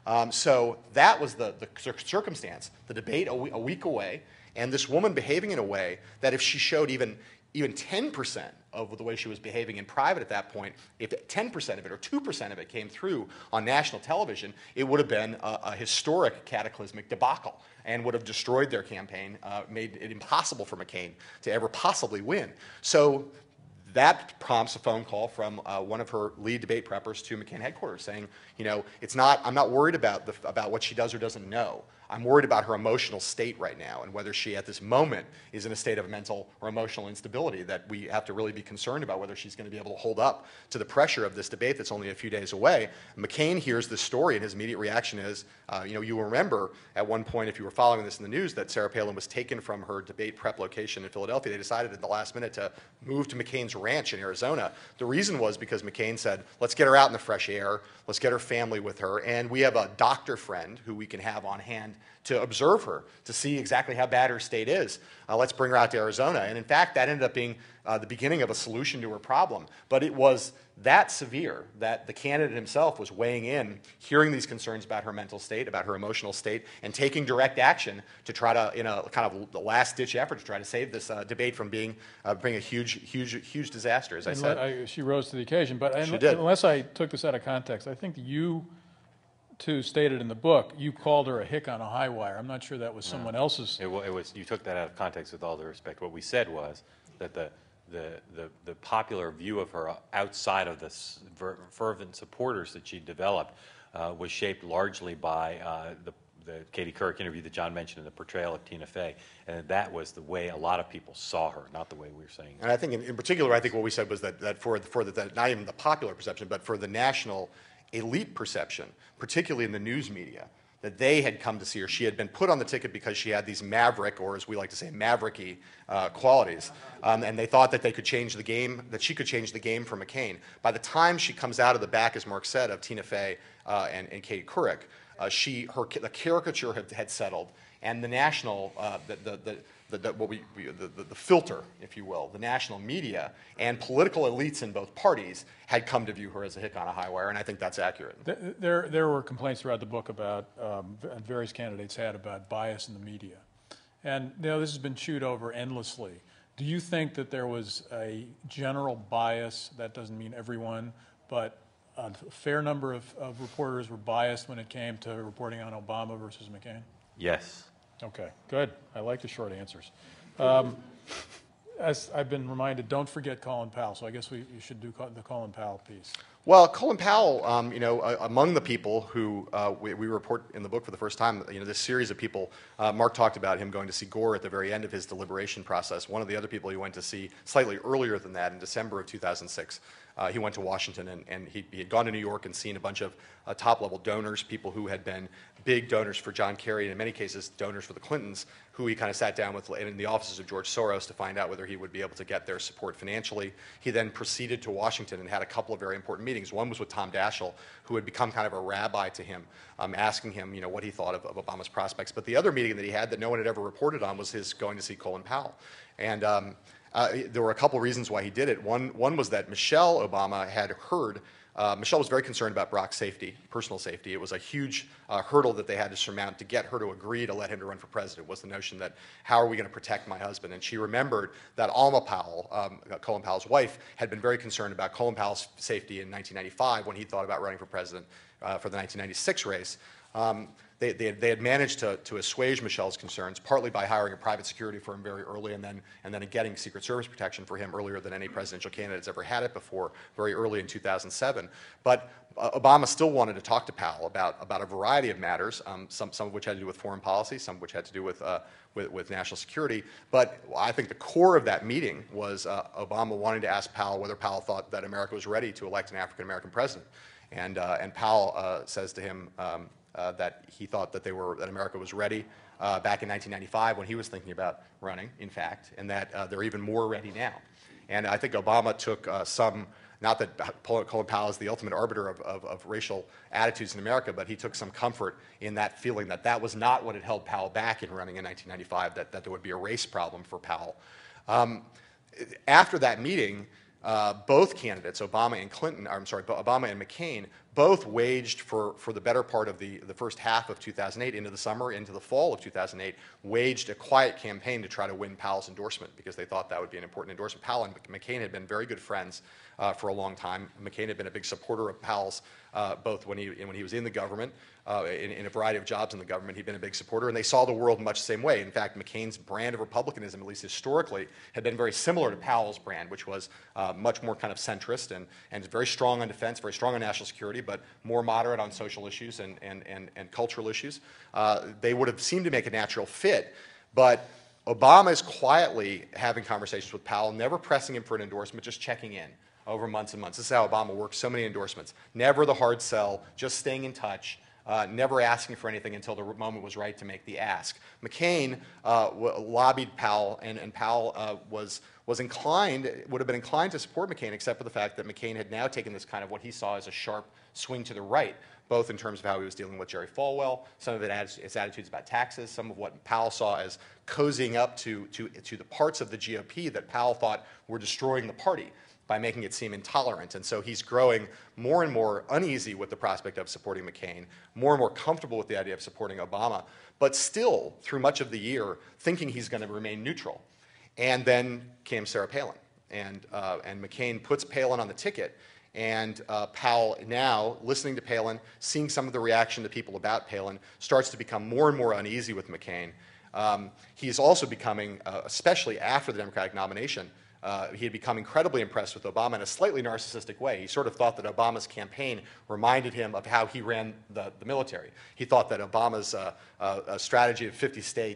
Speaker 3: So that was the circumstance. The debate a week away, and this woman behaving in a way that if she showed even 10% of the way she was behaving in private at that point, if 10% of it or 2% of it came through on national television, it would have been a historic cataclysmic debacle and would have destroyed their campaign, made it impossible for McCain to ever possibly win. So that prompts a phone call from one of her lead debate preppers to McCain headquarters saying, I'm not worried about what she does or doesn't know. I'm worried about her emotional state right now and whether she at this moment is in a state of mental or emotional instability, that we have to really be concerned about whether she's going to be able to hold up to the pressure of this debate that's only a few days away. McCain hears this story and his immediate reaction is, you will remember at one point, if you were following this in the news, that Sarah Palin was taken from her debate prep location in Philadelphia. They decided at the last minute to move to McCain's ranch in Arizona. The reason was because McCain said, let's get her out in the fresh air, let's get her family with her, and we have a doctor friend who we can have on hand to observe her, to see exactly how bad her state is. Let's bring her out to Arizona. And in fact, that ended up being the beginning of a solution to her problem. But it was that severe that the candidate himself was weighing in, hearing these concerns about her mental state, about her emotional state, and taking direct action to try to, in a kind of last-ditch effort, to try to save this debate from being a huge disaster, as I said.
Speaker 1: She rose to the occasion. But
Speaker 3: She did.
Speaker 1: Unless I took this out of context, I think you too stated in the book, you called her a hick on a high wire. I'm not sure that was someone else's.
Speaker 2: It was. You took that out of context with all due respect. What we said was that the popular view of her outside of the fervent supporters that she developed was shaped largely by the Katie Couric interview that John mentioned and the portrayal of Tina Fey, and that was the way a lot of people saw her, not the way we were saying.
Speaker 3: And I think, in particular, I think what we said was that for not even the popular perception, but for the national elite perception, particularly in the news media, that they had come to see her. She had been put on the ticket because she had these maverick, or as we like to say, mavericky qualities. And they thought that they could change the game, that she could change the game for McCain. By the time she comes out of the back, as Mark said, of Tina Fey and Katie Couric, the caricature had settled, and the national, the filter, if you will, the national media and political elites in both parties had come to view her as a hick on a high wire, and I think that's accurate.
Speaker 1: There were complaints throughout the book about, various candidates had, about bias in the media. And this has been chewed over endlessly. Do you think that there was a general bias? That doesn't mean everyone, but a fair number of reporters were biased when it came to reporting on Obama versus McCain?
Speaker 2: Yes.
Speaker 1: Okay, good. I like the short answers. As I've been reminded, don't forget Colin Powell. So I guess you should do the Colin Powell piece.
Speaker 3: Well, Colin Powell, among the people who we report in the book for the first time, this series of people, Mark talked about him going to see Gore at the very end of his deliberation process. One of the other people he went to see slightly earlier than that, in December of 2006, he went to Washington, and he had gone to New York and seen a bunch of top-level donors, people who had been big donors for John Kerry, and in many cases donors for the Clintons, who he kind of sat down with in the offices of George Soros to find out whether he would be able to get their support financially. He then proceeded to Washington and had a couple of very important meetings. One was with Tom Daschle, who had become kind of a rabbi to him, asking him, what he thought of Obama's prospects. But the other meeting that he had that no one had ever reported on was his going to see Colin Powell. And there were a couple reasons why he did it. One was that Michelle Obama had heard. Michelle was very concerned about Barack's safety, personal safety. It was a huge hurdle that they had to surmount to get her to agree to let him to run for president, was the notion that, how are we going to protect my husband? And she remembered that Alma Powell, Colin Powell's wife, had been very concerned about Colin Powell's safety in 1995 when he thought about running for president for the 1996 race. They had managed to assuage Michelle's concerns, partly by hiring a private security firm very early, and then getting Secret Service protection for him earlier than any presidential candidate's ever had it before, very early in 2007. But Obama still wanted to talk to Powell about a variety of matters, some of which had to do with foreign policy, some of which had to do with national security. But I think the core of that meeting was Obama wanting to ask Powell whether Powell thought that America was ready to elect an African-American president. And Powell says to him that he thought that America was ready back in 1995 when he was thinking about running, in fact, and that they're even more ready now. And I think Obama took not that Colin Powell is the ultimate arbiter of racial attitudes in America, but he took some comfort in that feeling that was not what had held Powell back in running in 1995, that there would be a race problem for Powell. After that meeting, both candidates, Obama and McCain, both waged for the better part of the first half of 2008, into the summer, into the fall of 2008, waged a quiet campaign to try to win Powell's endorsement, because they thought that would be an important endorsement. Powell and McCain had been very good friends for a long time. McCain had been a big supporter of Powell's, both when he was in the government, in a variety of jobs in the government. He'd been a big supporter, and they saw the world much the same way. In fact, McCain's brand of republicanism, at least historically, had been very similar to Powell's brand, which was much more kind of centrist and very strong on defense, very strong on national security, but more moderate on social issues and cultural issues. They would have seemed to make a natural fit, but Obama is quietly having conversations with Powell, never pressing him for an endorsement, just checking in over months and months. This is how Obama works, so many endorsements. Never the hard sell, just staying in touch, never asking for anything until the moment was right to make the ask. McCain lobbied Powell, and Powell would have been inclined to support McCain, except for the fact that McCain had now taken this kind of what he saw as a sharp swing to the right, both in terms of how he was dealing with Jerry Falwell, some of his attitudes about taxes, some of what Powell saw as cozying up to the parts of the GOP that Powell thought were destroying the party by making it seem intolerant. And so he's growing more and more uneasy with the prospect of supporting McCain, more and more comfortable with the idea of supporting Obama, but still, through much of the year, thinking he's going to remain neutral. And then came Sarah Palin, and McCain puts Palin on the ticket, and Powell, now listening to Palin, seeing some of the reaction to people about Palin, starts to become more and more uneasy with McCain. He's also becoming, especially after the Democratic nomination, he had become incredibly impressed with Obama in a slightly narcissistic way. He sort of thought that Obama's campaign reminded him of how he ran the military. He thought that Obama's strategy of 50 states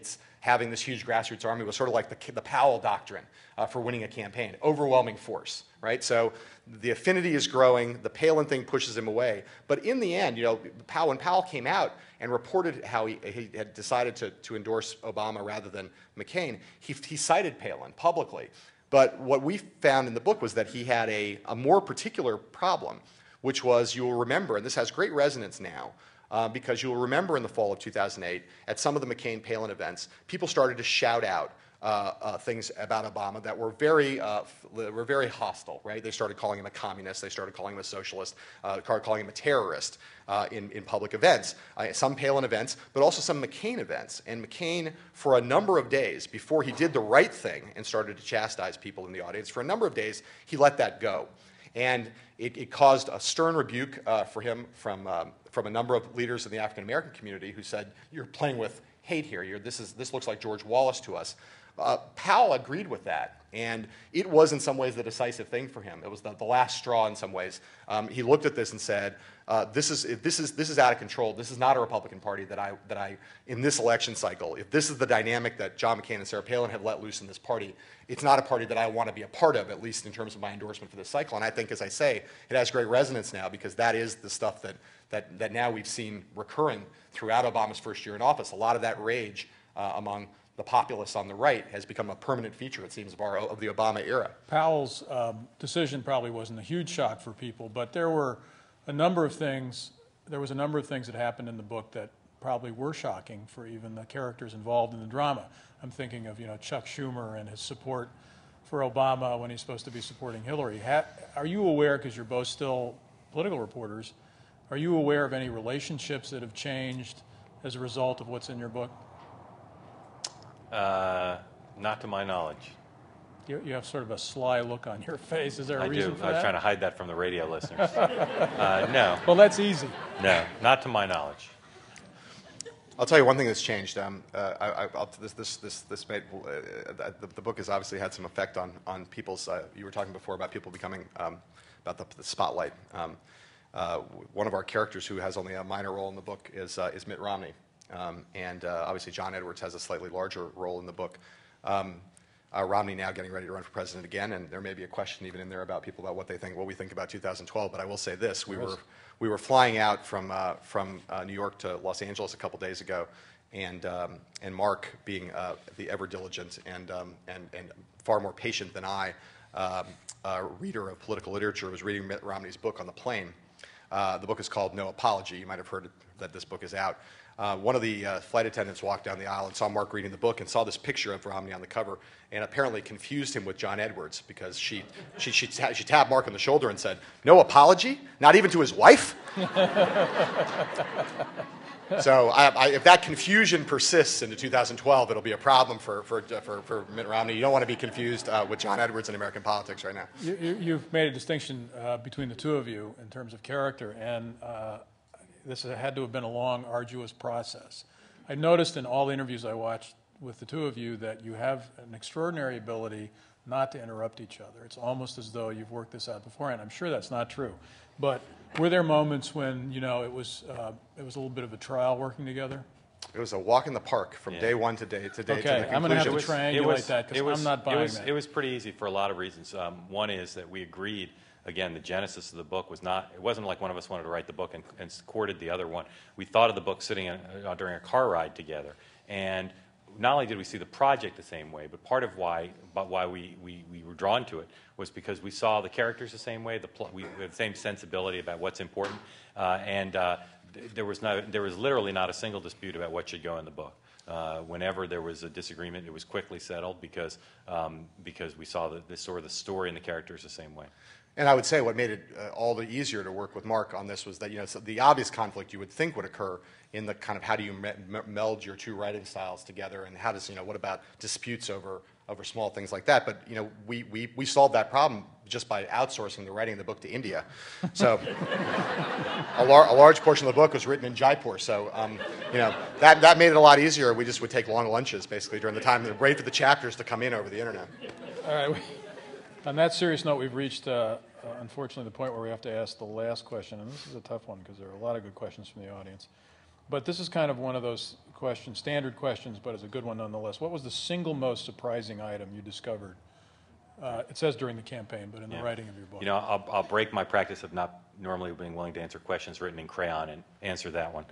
Speaker 3: having this huge grassroots army was sort of like the Powell doctrine for winning a campaign, overwhelming force, right? So the affinity is growing, the Palin thing pushes him away. But in the end, when Powell came out and reported how he had decided to endorse Obama rather than McCain, he cited Palin publicly. But what we found in the book was that he had a more particular problem, which was, you will remember, and this has great resonance now, because you will remember in the fall of 2008, at some of the McCain-Palin events, people started to shout out things about Obama that were very hostile, right? They started calling him a communist, they started calling him a socialist, started calling him a terrorist in public events, some Palin events, but also some McCain events. And McCain, for a number of days, before he did the right thing and started to chastise people in the audience, for a number of days, he let that go. And it caused a stern rebuke for him from a number of leaders in the African American community who said, "You're playing with hate here. This looks like George Wallace to us." Powell agreed with that, and it was in some ways the decisive thing for him. It was the last straw in some ways. He looked at this and said, "This is out of control. This is not a Republican Party that I in this election cycle. If this is the dynamic that John McCain and Sarah Palin have let loose in this party, it's not a party that I want to be a part of, at least in terms of my endorsement for this cycle." And I think, as I say, it has great resonance now because that is the stuff that now we've seen recurring throughout Obama's first year in office. A lot of that rage among the populists on the right has become a permanent feature, it seems, of the Obama era.
Speaker 1: Powell's decision probably wasn't a huge shock for people, but there was a number of things that happened in the book that probably were shocking for even the characters involved in the drama. I'm thinking of Chuck Schumer and his support for Obama when he's supposed to be supporting Hillary. Are you aware, because you're both still political reporters, are you aware of any relationships that have changed as a result of what's in your book?
Speaker 2: Not to my knowledge.
Speaker 1: You have sort of a sly look on your face. Is there a reason for that?
Speaker 2: I was trying to hide that from the radio listeners. No.
Speaker 1: Well, that's easy.
Speaker 2: No, not to my knowledge.
Speaker 3: I'll tell you one thing that's changed. The book has obviously had some effect on people's. You were talking before about people becoming about the spotlight. One of our characters who has only a minor role in the book is Mitt Romney. And obviously John Edwards has a slightly larger role in the book. Romney now getting ready to run for president again, and there may be a question even in there about people about what we think about 2012. But I will say this: we were flying out from New York to Los Angeles a couple days ago, and Mark, being the ever diligent and far more patient than I, reader of political literature, was reading Mitt Romney's book on the plane. The book is called No Apology. You might have heard that this book is out. One of the flight attendants walked down the aisle and saw Mark reading the book and saw this picture of Romney on the cover and apparently confused him with John Edwards because she tapped Mark on the shoulder and said, "No apology? Not even to his wife?" So if that confusion persists into 2012, it'll be a problem for Mitt Romney. You don't want to be confused with John Edwards in American politics right now.
Speaker 1: You've made a distinction between the two of you in terms of character, and this had to have been a long, arduous process. I noticed in all the interviews I watched with the two of you that you have an extraordinary ability not to interrupt each other. It's almost as though you've worked this out beforehand. I'm sure that's not true. But were there moments when, it was a little bit of a trial working together?
Speaker 3: It was a walk in the park from day one to day to the conclusion.
Speaker 1: I'm going to have to triangulate that because I'm not buying that.
Speaker 2: It was pretty easy for a lot of reasons. One is that we agreed. Again, the genesis of the book it wasn't like one of us wanted to write the book and courted the other one. We thought of the book sitting during a car ride together. And not only did we see the project the same way, but part of why we were drawn to it was because we saw the characters the same way, we had the same sensibility about what's important, and there was literally not a single dispute about what should go in the book. Whenever there was a disagreement, it was quickly settled because we saw the story and the characters the same way.
Speaker 3: And I would say what made it all the easier to work with Mark on this was that so the obvious conflict you would think would occur in the kind of how do you meld your two writing styles together, and how does what about disputes over small things like that. But we solved that problem just by outsourcing the writing of the book to India. So a large portion of the book was written in Jaipur. So that made it a lot easier. We just would take long lunches basically during the time and wait for the chapters to come in over the internet.
Speaker 1: All right. On that serious note, we've reached, unfortunately, the point where we have to ask the last question, and this is a tough one because there are a lot of good questions from the audience. But this is kind of one of those questions, standard questions, but it's a good one nonetheless. What was the single most surprising item you discovered? It says during the campaign, but in the writing of your book.
Speaker 2: You know, I'll break my practice of not normally being willing to answer questions written in crayon and answer that one.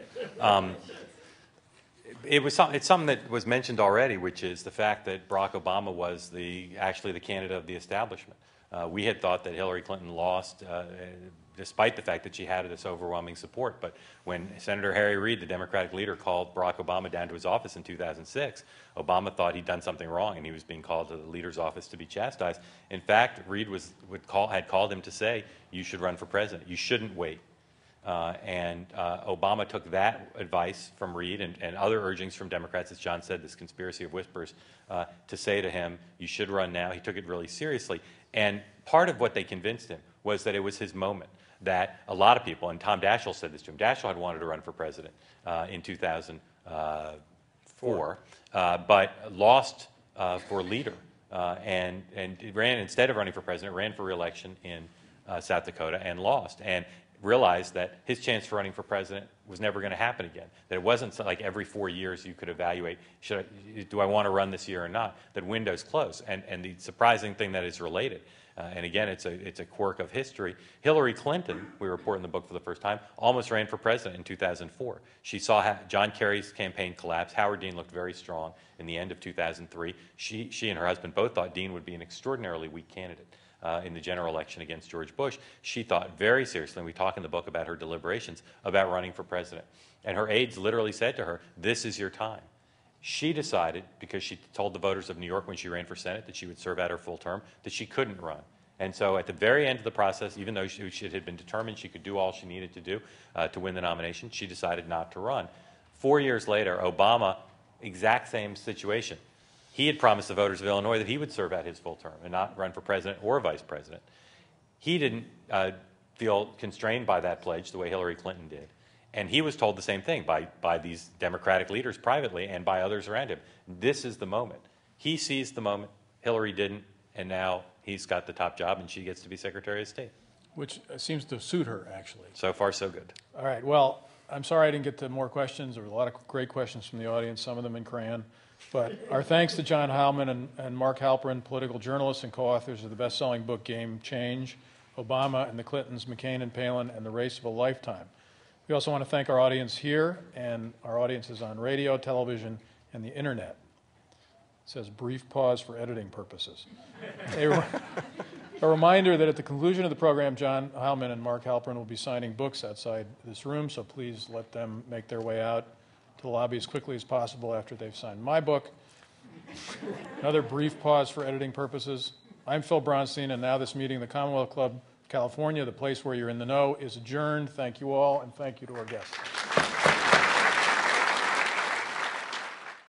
Speaker 2: It's something that was mentioned already, which is the fact that Barack Obama was actually the candidate of the establishment. We had thought that Hillary Clinton lost despite the fact that she had this overwhelming support. But when Senator Harry Reid, the Democratic leader, called Barack Obama down to his office in 2006, Obama thought he'd done something wrong and he was being called to the leader's office to be chastised. In fact, Reid had called him to say, you should run for president. You shouldn't wait. And Obama took that advice from Reid and other urgings from Democrats, as John said, this conspiracy of whispers, to say to him, you should run now. He took it really seriously. And part of what they convinced him was that it was his moment, that a lot of people, and Tom Daschle said this to him, Daschle had wanted to run for president in 2004, but lost for leader. And ran, instead of running for president, ran for re-election in South Dakota and lost. And realized that his chance for running for president was never going to happen again. That it wasn't like every 4 years you could evaluate, do I want to run this year or not? That windows close. And the surprising thing that is related, and again, it's a quirk of history, Hillary Clinton, we report in the book for the first time, almost ran for president in 2004. She saw John Kerry's campaign collapse. Howard Dean looked very strong in the end of 2003. She and her husband both thought Dean would be an extraordinarily weak candidate in the general election against George Bush. She thought very seriously, and we talk in the book about her deliberations, about running for president. And her aides literally said to her, this is your time. She decided, because she told the voters of New York when she ran for Senate that she would serve out her full term, that she couldn't run. And so at the very end of the process, even though she had been determined she could do all she needed to do to win the nomination, she decided not to run. 4 years later, Obama, exact same situation. He had promised the voters of Illinois that he would serve out his full term and not run for president or vice president. He didn't feel constrained by that pledge the way Hillary Clinton did. And he was told the same thing by these Democratic leaders privately and by others around him. This is the moment. He seized the moment. Hillary didn't. And now he's got the top job and she gets to be Secretary of State.
Speaker 1: Which seems to suit her, actually.
Speaker 2: So far, so good.
Speaker 1: All right. Well, I'm sorry I didn't get to more questions. There were a lot of great questions from the audience, some of them in crayon. But our thanks to John Heilemann and Mark Halperin, political journalists and co-authors of the best-selling book Game Change, Obama and the Clintons, McCain and Palin, and the Race of a Lifetime. We also want to thank our audience here and our audiences on radio, television, and the internet. It says brief pause for editing purposes. A reminder that at the conclusion of the program, John Heilemann and Mark Halperin will be signing books outside this room, so please let them make their way out to the lobby as quickly as possible after they've signed my book. Another brief pause for editing purposes. I'm Phil Bronstein, and now this meeting of the Commonwealth Club of California, the place where you're in the know, is adjourned. Thank you all, and thank you to our guests.